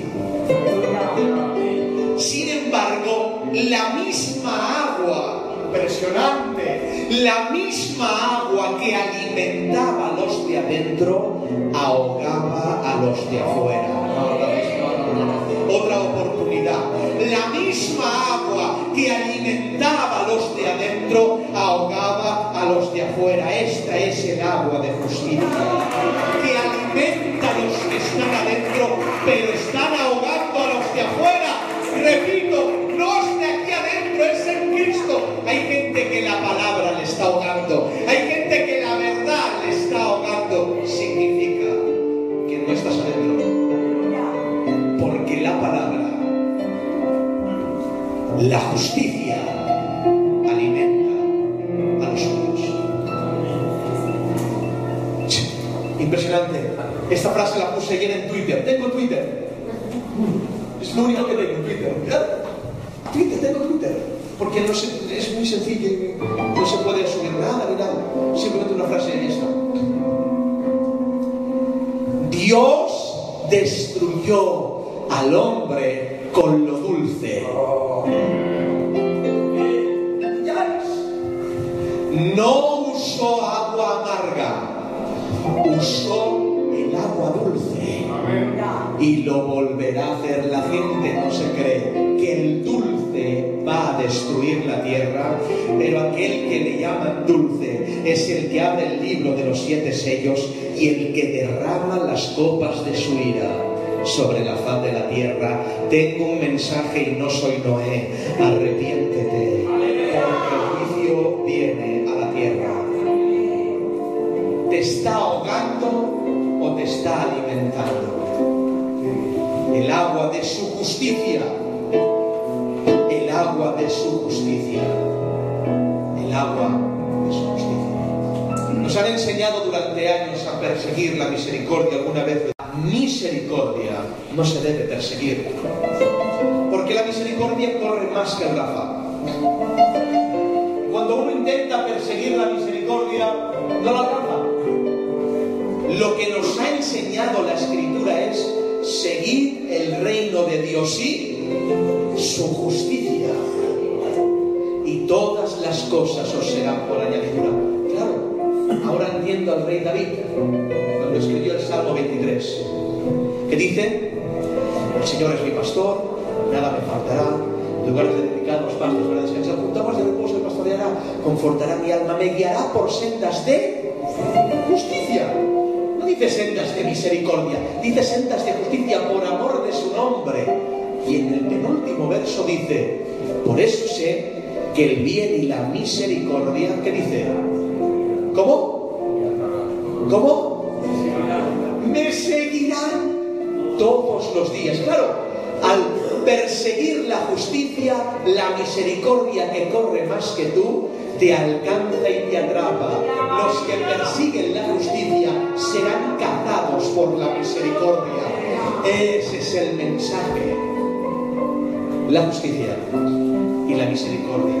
Sin embargo, la misma agua, impresionante, la misma agua que alimentaba a los de adentro, ahogaba a los de afuera. Otra oportunidad. La misma agua que alimentaba a los de adentro, ahogaba a los de afuera. Esta es el agua de justicia, que alimenta a los que están adentro, pero están ahogando a los de afuera. Repito, no es de aquí adentro, es en Cristo. Hay gente que la palabra le está ahogando, hay gente que la verdad le está ahogando. Significa que no estás adentro, porque la palabra, la justicia, alimenta a los suyos. Impresionante. Esta frase la puse ayer en Twitter. Tengo Twitter. Es lo único que tengo en Twitter. Twitter, tengo Twitter. Porque no se, es muy sencillo. No se puede subir nada ni nada. Simplemente una frase y ya está. Dios destruyó al hombre con lo dulce. No usó agua amarga, usó el agua dulce. Y lo volverá a hacer. La gente no se cree que el dulce va a destruir la tierra, pero aquel que le llaman dulce es el que abre el libro de los siete sellos y el que derrama las copas de su ira sobre la faz de la tierra. Tengo un mensaje y no soy Noé: arrepiéntete, porque el juicio viene a la tierra. ¿Te está ahogando o te está alimentando? El agua de su justicia, el agua de su justicia, el agua de su justicia. No Nos han enseñado durante años a perseguir la misericordia. Alguna vez la misericordia no se debe perseguir, porque la misericordia corre más que el ráfago. Cuando uno intenta perseguir la misericordia, no la alcanza. Lo que nos ha enseñado la Escritura es seguir el reino de Dios y su justicia, y todas las cosas os serán por añadidura. Claro, ahora entiendo al rey David cuando escribió el Salmo veintitrés, que dice: el Señor es mi pastor, nada me faltará. Lugares de delicados pastos para descansar, junto a aguas de reposo me pastoreará, confortará mi alma, me guiará por sendas de justicia. No dice sendas de misericordia, dice sendas de justicia por amor de su nombre. Y en el penúltimo verso dice: por eso sé que el bien y la misericordia, ¿qué dice? ¿Cómo? ¿Cómo? Me seguirán todos los días. Claro, al perseguir la justicia, la misericordia que corre más que tú, te alcanza y te atrapa. Los que persiguen la justicia serán cazados por la misericordia. Ese es el mensaje. La justicia y la misericordia.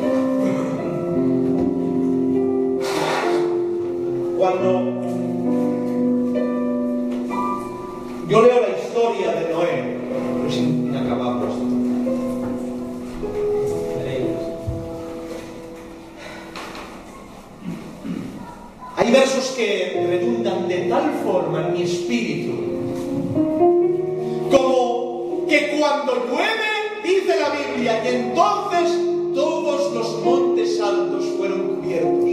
Cuando yo leo la historia de Noé, es inacabable esto. Hay versos que redundan de tal forma en mi espíritu, como que cuando llueve, dice la Biblia, que entonces todos los montes altos fueron cubiertos.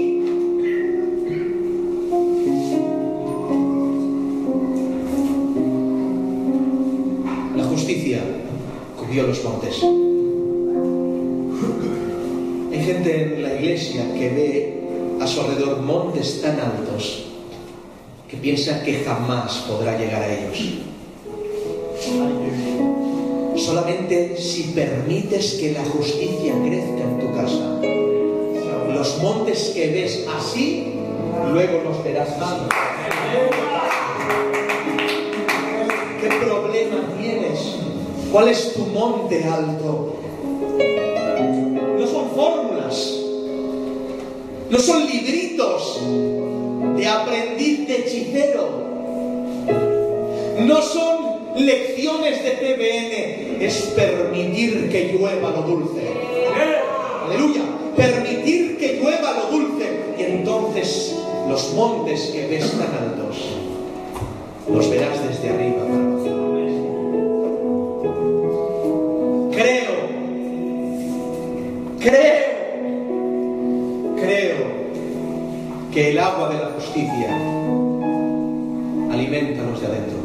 La justicia cubrió los montes. Hay gente en la iglesia que ve a su alrededor montes tan altos que piensa que jamás podrá llegar a ellos. Solamente si permites que la justicia crezca en tu casa, los montes que ves así, luego los verás así. ¿Qué problema tienes? ¿Cuál es tu monte alto? No son fórmulas, no son libritos de aprendiz de hechicero, no son lecciones de P B N, es permitir que llueva lo dulce. Aleluya, permitir que llueva lo dulce, y entonces los montes que ves tan altos los verás desde arriba para abajo. Creo, creo, creo que el agua de la justicia alimenta a los de adentro.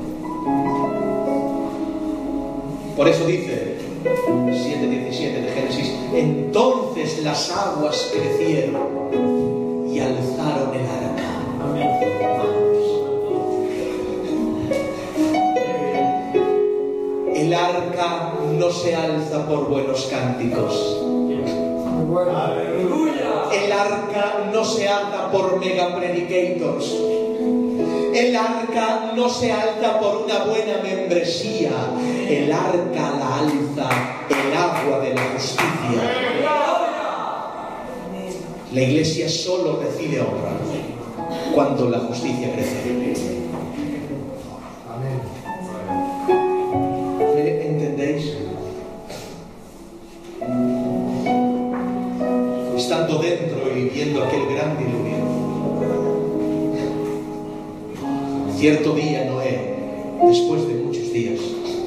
Por eso dice siete diecisiete de Génesis: entonces las aguas crecieron y alzaron el arca. El arca no se alza por buenos cánticos. El arca no se alza por mega predicators. El arca no se alza por una buena membresía. El arca la alza el agua de la justicia. La iglesia solo recibe honra cuando la justicia crece. ¿Me entendéis? Estando dentro y viendo aquel gran diluvio, cierto día Noé, después de muchos días,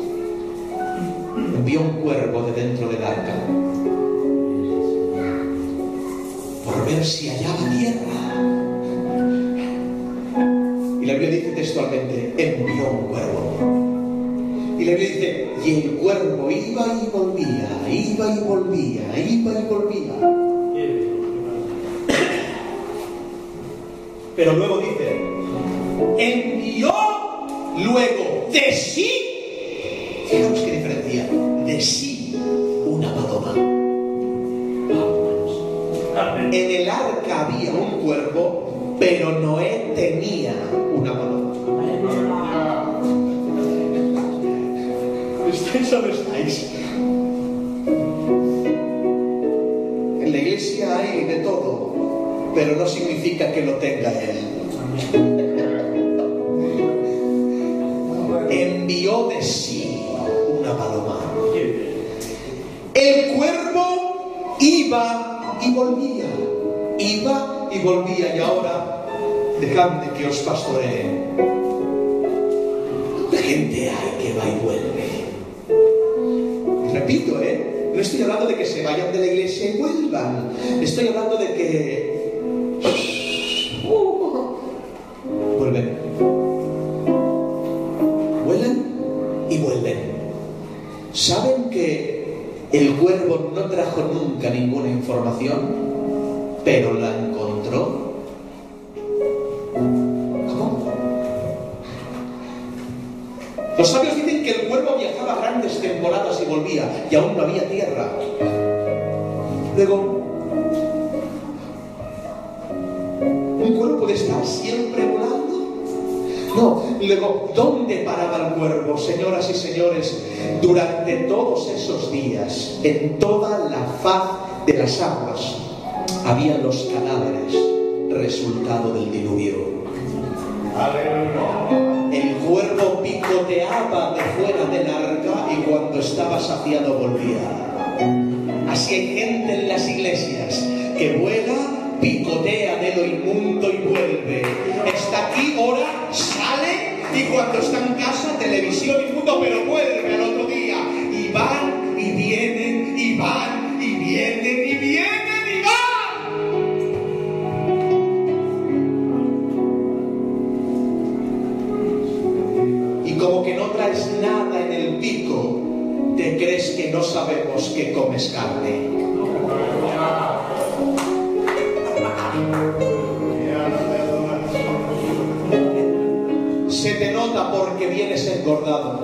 envió un cuervo de dentro del arca por ver si hallaba tierra. Y la Biblia dice textualmente: envió un cuervo. Y la Biblia dice: y el cuervo iba y volvía, iba y volvía, iba y volvía. Pero luego dice: envió luego de sí, fijaos qué diferencia, de sí una paloma. En el arca había un cuervo pero Noé tenía una paloma. ¿Estáis o no estáis? En la iglesia hay de todo, pero no significa que lo tenga él. Envió de sí una paloma. El cuervo iba y volvía, iba y volvía, y ahora dejadme que os pastoree. La gente hay que va y vuelve. Repito, ¿eh? No estoy hablando de que se vayan de la iglesia y vuelvan. Estoy hablando de que uh, vuelven. Vuelan y vuelven. ¿Saben que el cuervo no trajo nunca ninguna información, pero la encontró? ¿Cómo? Los sabios dicen que el cuervo viajaba grandes temporadas y volvía, y aún no había tierra. Luego, ¿un cuervo puede estar siempre volando? No. Luego, ¿dónde paraba el cuervo? Señoras y señores, durante todos esos días, en toda la faz de las aguas, había los cadáveres, resultado del diluvio. El cuervo picoteaba de fuera del arca y cuando estaba saciado volvía. Así hay gente en las iglesias que vuela, picotea de lo inmundo y vuelve. Está aquí, ora, sale, y cuando está en casa, televisión inmundo, pero vuelve al otro día. Y van y vienen, y van y vienen, y vienen y van. Y como que no traes nada en el pico, te crees que no sabemos que comes carne. Se te nota porque vienes engordado.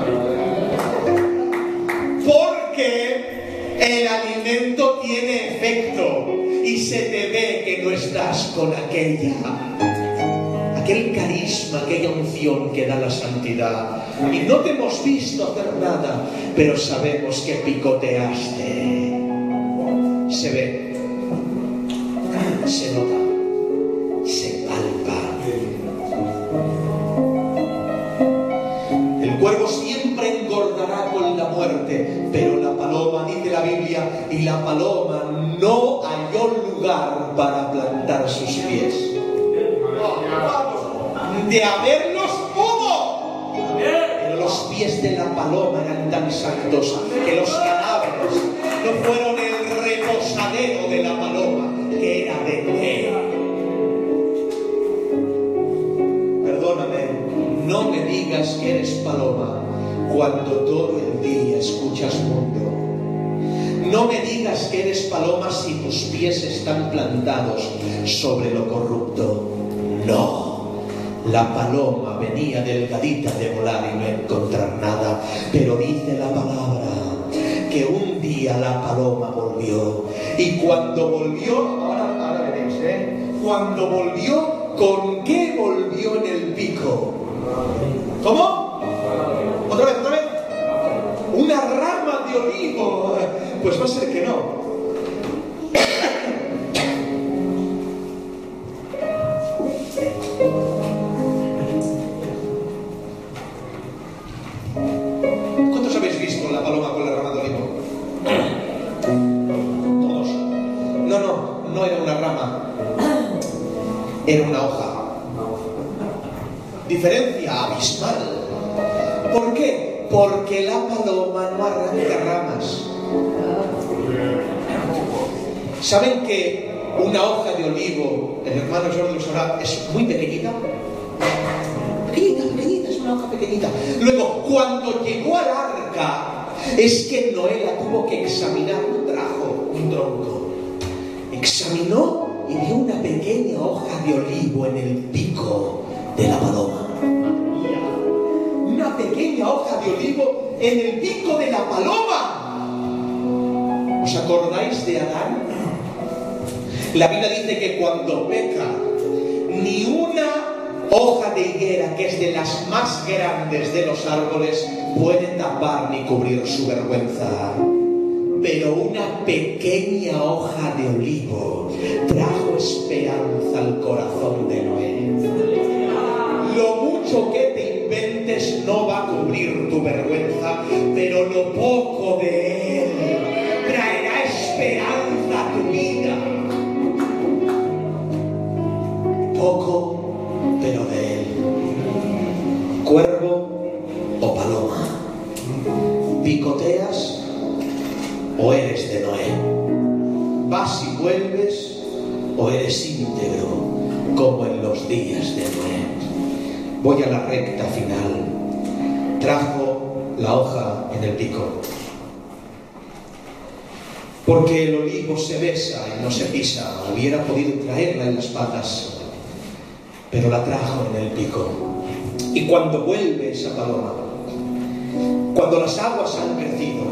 Porque el alimento tiene efecto y se te ve que no estás con aquella, aquel carisma, aquella unción que da la santidad. Y no te hemos visto hacer nada, pero sabemos que picoteaste. Se ve, se nota, se palpa. El cuervo siempre engordará con la muerte, pero la paloma, dice la Biblia, y la paloma no halló lugar para plantar sus pies. De haberlos pudo, pero los pies de la paloma eran tan santos que los cadáveres no fueron el reposadero de la paloma, que era de Noé. Perdóname, no me digas que eres paloma cuando todo el día escuchas mundo. No me digas que eres paloma si tus pies están plantados sobre lo corrupto. No. La paloma venía delgadita de volar y no encontrar nada, pero dice la palabra que un día la paloma volvió, y cuando volvió, ahora, ahora veréis, ¿eh? Cuando volvió, ¿con qué volvió en el pico? ¿Cómo? ¿Otra vez, otra vez? Una rama de olivo. Pues va a ser que no. ¿Cuántos habéis visto la paloma con la rama de olivo? Todos. No, no, no era una rama. Era una hoja. Diferencia abismal. ¿Por qué? Porque la paloma no arranca ramas. ¿Saben que una hoja de olivo, el hermano Jordi lo sabrá, es muy pequeñita? Pequeñita, pequeñita, es una hoja pequeñita. Luego, cuando llegó al arca, es que Noé la tuvo que examinar, no trajo un tronco. Examinó y vio una pequeña hoja de olivo en el pico de la paloma. Una pequeña hoja de olivo en el pico de la paloma. ¿Os acordáis de Adán? La Biblia dice que cuando peca, Ni una hoja de higuera, que es de las más grandes de los árboles, puede tapar ni cubrir su vergüenza. Pero una pequeña hoja de olivo trajo esperanza al corazón de Noé. Lo mucho que te inventes no va a cubrir tu vergüenza, pero lo poco de él traerá esperanza a tu vida. Poco, pero de él. Cuervo o paloma. Picoteas o eres de Noé. Vas y vuelves o eres íntegro, como en los días de Noé. Voy a la recta final. Trajo la hoja en el pico, porque el olivo se besa y no se pisa. Hubiera podido traerla en las patas, pero la trajo en el pico. Y cuando vuelve esa paloma, cuando las aguas han crecido,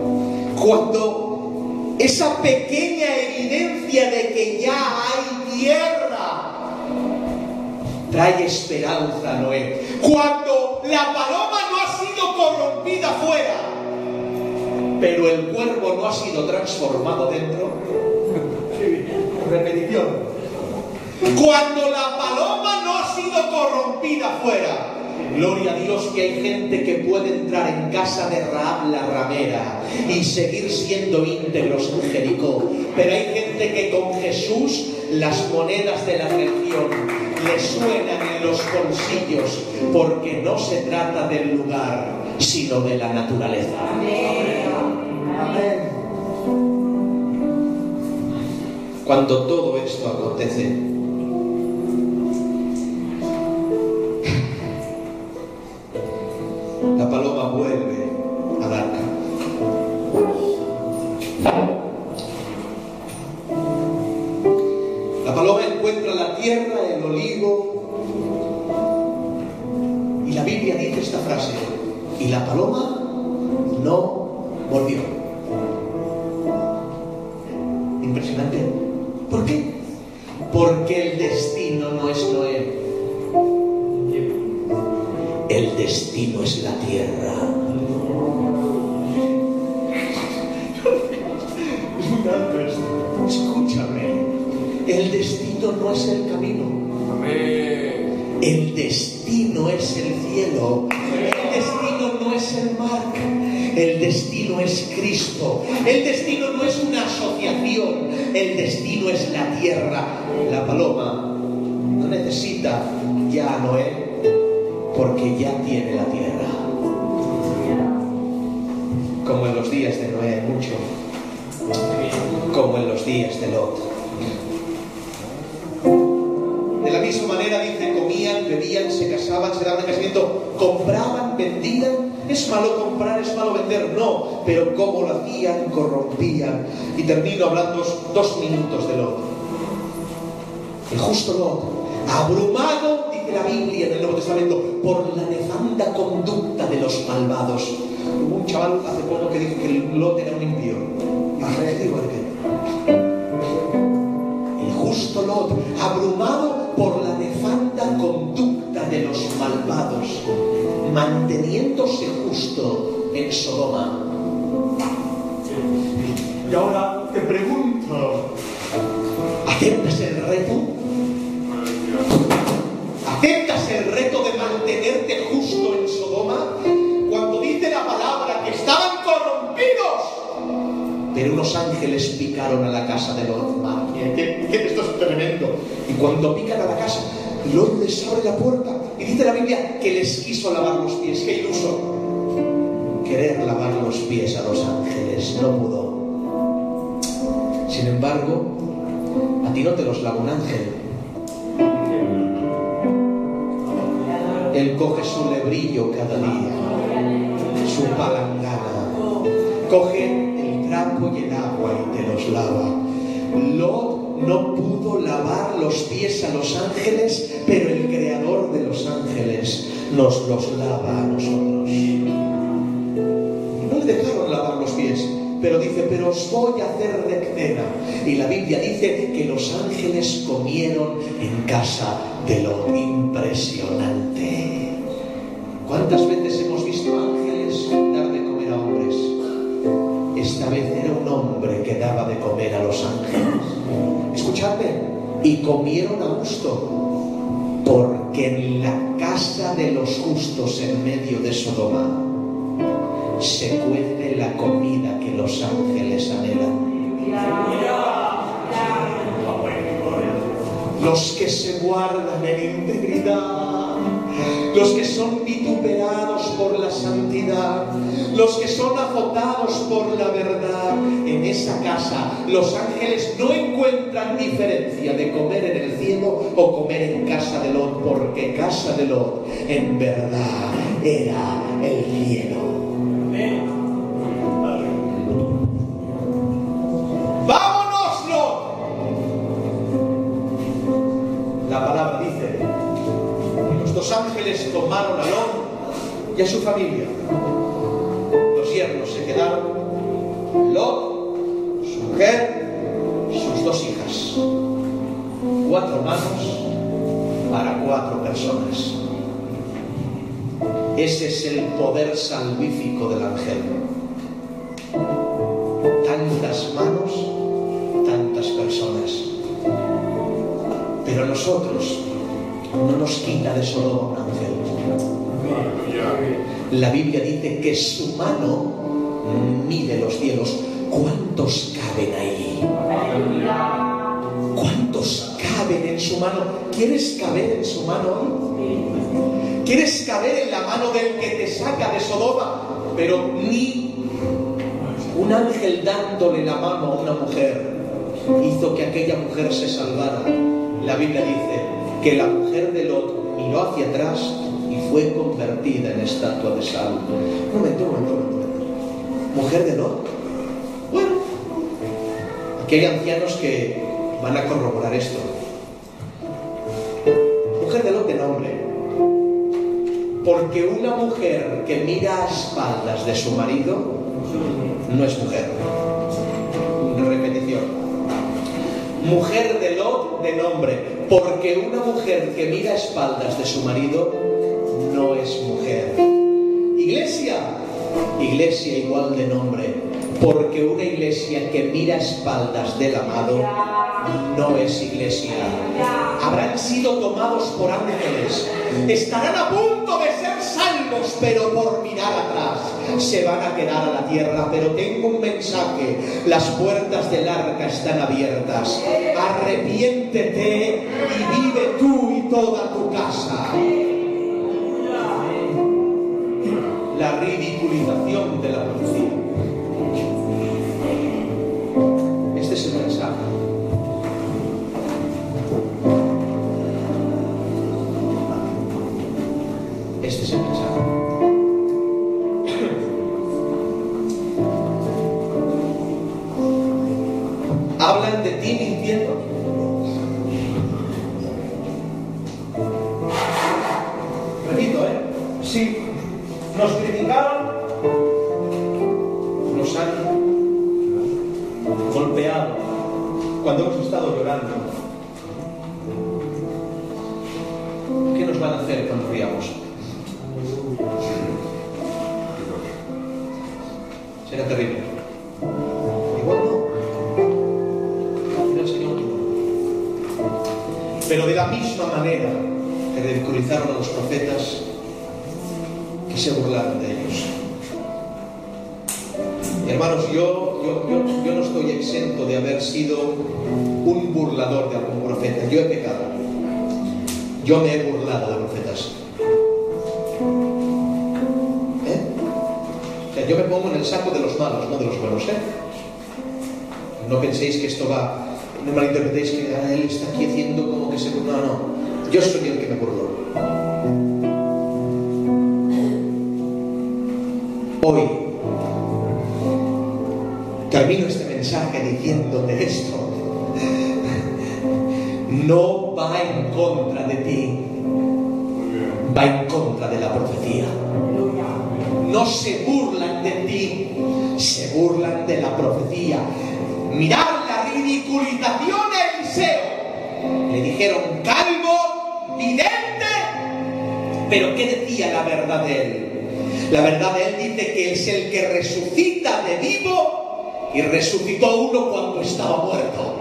cuando esa pequeña evidencia de que ya hay tierra trae esperanza a Noé, cuando la paloma no ha sido corrompida fuera, pero el cuervo no ha sido transformado dentro. Repetición. Cuando la paloma no ha sido corrompida fuera, gloria a Dios que hay gente que puede entrar en casa de Rahab la ramera y seguir siendo íntegros en Jericó. Pero hay gente que con Jesús las monedas de la región le suenan en los bolsillos, porque no se trata del lugar, sino de la naturaleza. Amén. Cuando todo esto acontece, la paloma vuelve al arca. La paloma encuentra la tierra, el olivo, y la Biblia dice esta frase: y la paloma no volvió. Impresionante. ¿Por qué? Porque el destino no es Noé. El destino es la tierra. Es muy alto esto. Escúchame. El destino no es el camino. Amén. El destino es el cielo. El destino no es el mar. El destino es Cristo. El destino no es una asociación. El destino es la tierra. La paloma no necesita ya a Noé, porque ya tiene la tierra. Como en los días de Noé, mucho. Como en los días de Lot. De la misma manera dice: comían, bebían, se casaban, se daban en casamiento, compraban, vendían. ¿Es malo comprar? ¿Es malo vender? No, pero cómo lo hacían, corrompían. Y termino hablando dos minutos de Lot. El justo Lot, abrumado, dice la Biblia en el Nuevo Testamento, por la nefanda conducta de los malvados. Hubo un chaval hace poco que dijo que el Lot era un impío. Imagínate igual que el justo Lot, abrumado por la nefanda conducta de los malvados, manteniéndose justo en Sodoma. Y ahora te pregunto, ¿aceptas el reto? ¿Aceptas el reto de mantenerte justo en Sodoma? Cuando dice la palabra que estaban corrompidos, pero unos ángeles picaron a la casa de Lot. ¿Qué, qué, esto es tremendo. Y cuando pican a la casa, Lot les abre la puerta y dice la Biblia que les quiso lavar los pies. ¡Qué iluso! Querer lavar los pies a los ángeles, no pudo. Sin embargo, a ti no te los lava un ángel. Él coge su lebrillo cada día, su palangana, coge el trapo y el agua y te los lava. Lot no pudo lavar los pies a los ángeles, pero el creador de los ángeles nos los lava a nosotros. No le dejaron lavar los pies, pero dice, pero os voy a hacer de cena. Y la Biblia dice que los ángeles comieron en casa de Lot. Impresionante. ¿Cuántas veces hemos visto ángeles dar de comer a hombres? Esta vez era un hombre que daba de comer a los ángeles. Escuchadme, y comieron a gusto, porque en la casa de los justos en medio de Sodoma se cuece la comida que los ángeles anhelan. Los que se guardan en integridad, los que son vituperados por la santidad, los que son azotados por la verdad, en esa casa los ángeles no encuentran diferencia de comer en el cielo o comer en casa de Lot, porque casa de Lot en verdad era el cielo. ¡Vámonos, Lot! La palabra dice que los dos ángeles tomaron a Lot y a su familia. Los yernos se quedaron, Lot, su mujer, sus dos hijas. Cuatro manos para cuatro personas. Ese es el poder salvífico del ángel. Tantas manos, tantas personas. Pero a nosotros no nos quita de Sodoma un ángel. La Biblia dice que su mano mide los cielos. ¿Cuántos caben ahí? ¿Cuántos caben en su mano? ¿Quieres caber en su mano hoy? ¿Quieres caber en la mano del que te saca de Sodoma? Pero ni un ángel dándole la mano a una mujer hizo que aquella mujer se salvara. La Biblia dice que la mujer de Lot miró hacia atrás y fue convertida en estatua de sal. Un momento, un momento, un momento. ¿Mujer de Lot? Bueno, aquí hay ancianos que van a corroborar esto. Mujer de Lot de nombre. Porque una mujer que mira a espaldas de su marido no es mujer. Repetición. Mujer de Lot de nombre. Porque una mujer que mira a espaldas de su marido no es mujer. Iglesia. Iglesia igual de nombre. Porque una iglesia que mira a espaldas del amado no es iglesia. Habrán sido tomados por ángeles. Estarán a punto de ser salvos, pero por mirar atrás se van a quedar a la tierra. Pero tengo un mensaje. Las puertas del arca están abiertas. Arrepiéntete y vive tú y toda tu casa. La ridiculización de la profecía. Este es el mensaje. Este es el mensaje. Hablan de ti mintiendo. Repito, ¿eh? Sí. Nos criticaron, nos han golpeado cuando hemos estado llorando. ¿Qué nos van a hacer cuando riamos? Será terrible. Igual no. Mira el Señor. Pero de la misma manera que ridiculizaron a los profetas, que se burlaron de ellos. Hermanos, yo, yo, yo, yo no estoy exento de haber sido un burlador de algún profeta. Yo he pecado. Yo me he burlado de profetas. ¿Eh? O sea, yo me pongo en el saco de los malos, no de los buenos, ¿eh? No penséis que esto va... No malinterpretéis que ah, él está aquí haciendo como que se... No, no. Yo soy el que me burló. Hoy termino este mensaje diciéndote esto. No va en contra de ti, va en contra de la profecía. No se burlan de ti, se burlan de la profecía. Mirar la ridiculización a Eliseo. Le dijeron calvo, vidente, pero ¿qué decía la verdad de él? La verdad de él dice que es el que resucita de vivo y resucitó uno cuando estaba muerto.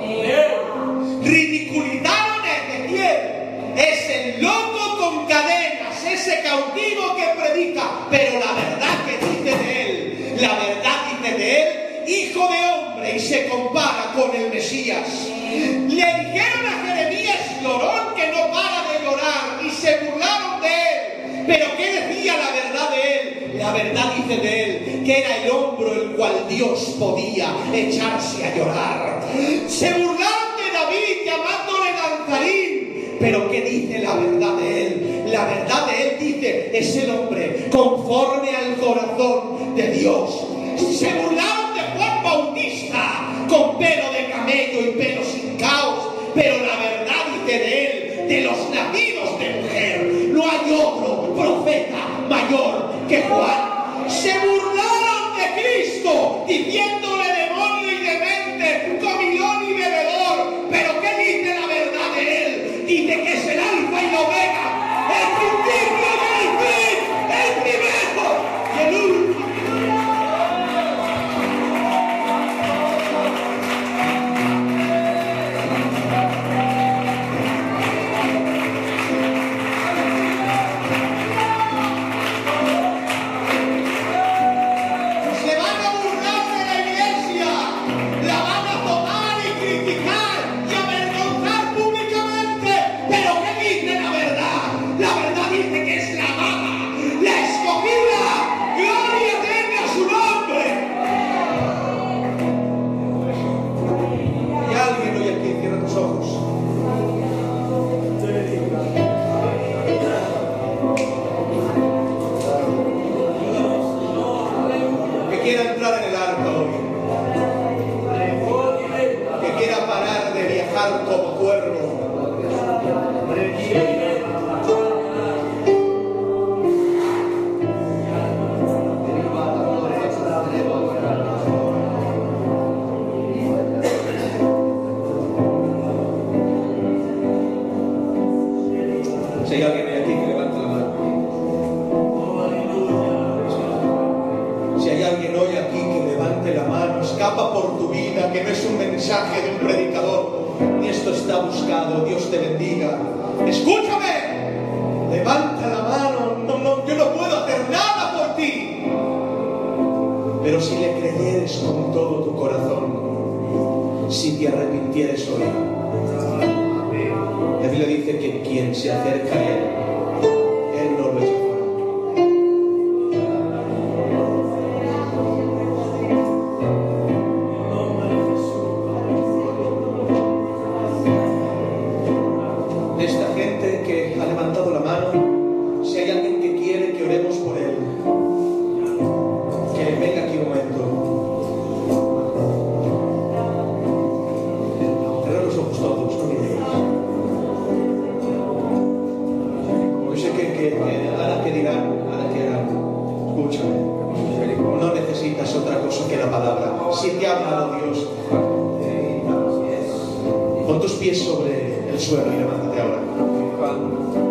Ridiculizaron a Ezequiel, es el loco con cadenas, ese cautivo que predica, pero la verdad que dice de él, la verdad dice de él, hijo de hombre, y se compara con el Mesías. Le dijeron a Jeremías llorón que no para de llorar y se burlaron de él, pero ¿qué decía la verdad de él? La verdad dice de él que era el hombro el cual Dios podía echarse a llorar. Se burlaron de David llamándole danzarín, pero ¿qué dice la verdad de él? La verdad de él dice, es el hombre conforme al corazón de Dios. Se burlaron de Juan Bautista con pelo de camello y pelo sin caos, pero la verdad dice de él, de los nacidos de mujer, no hay otro profeta mayor que Juan. Se burlaron de Cristo diciéndole demonio y demente, comilón y bebedor, pero ¿qué dice la verdad de él? Dice que es el alfa y la omega, el principio y el fin, el primero y el último. Pon tus pies sobre el suelo y levántate ahora.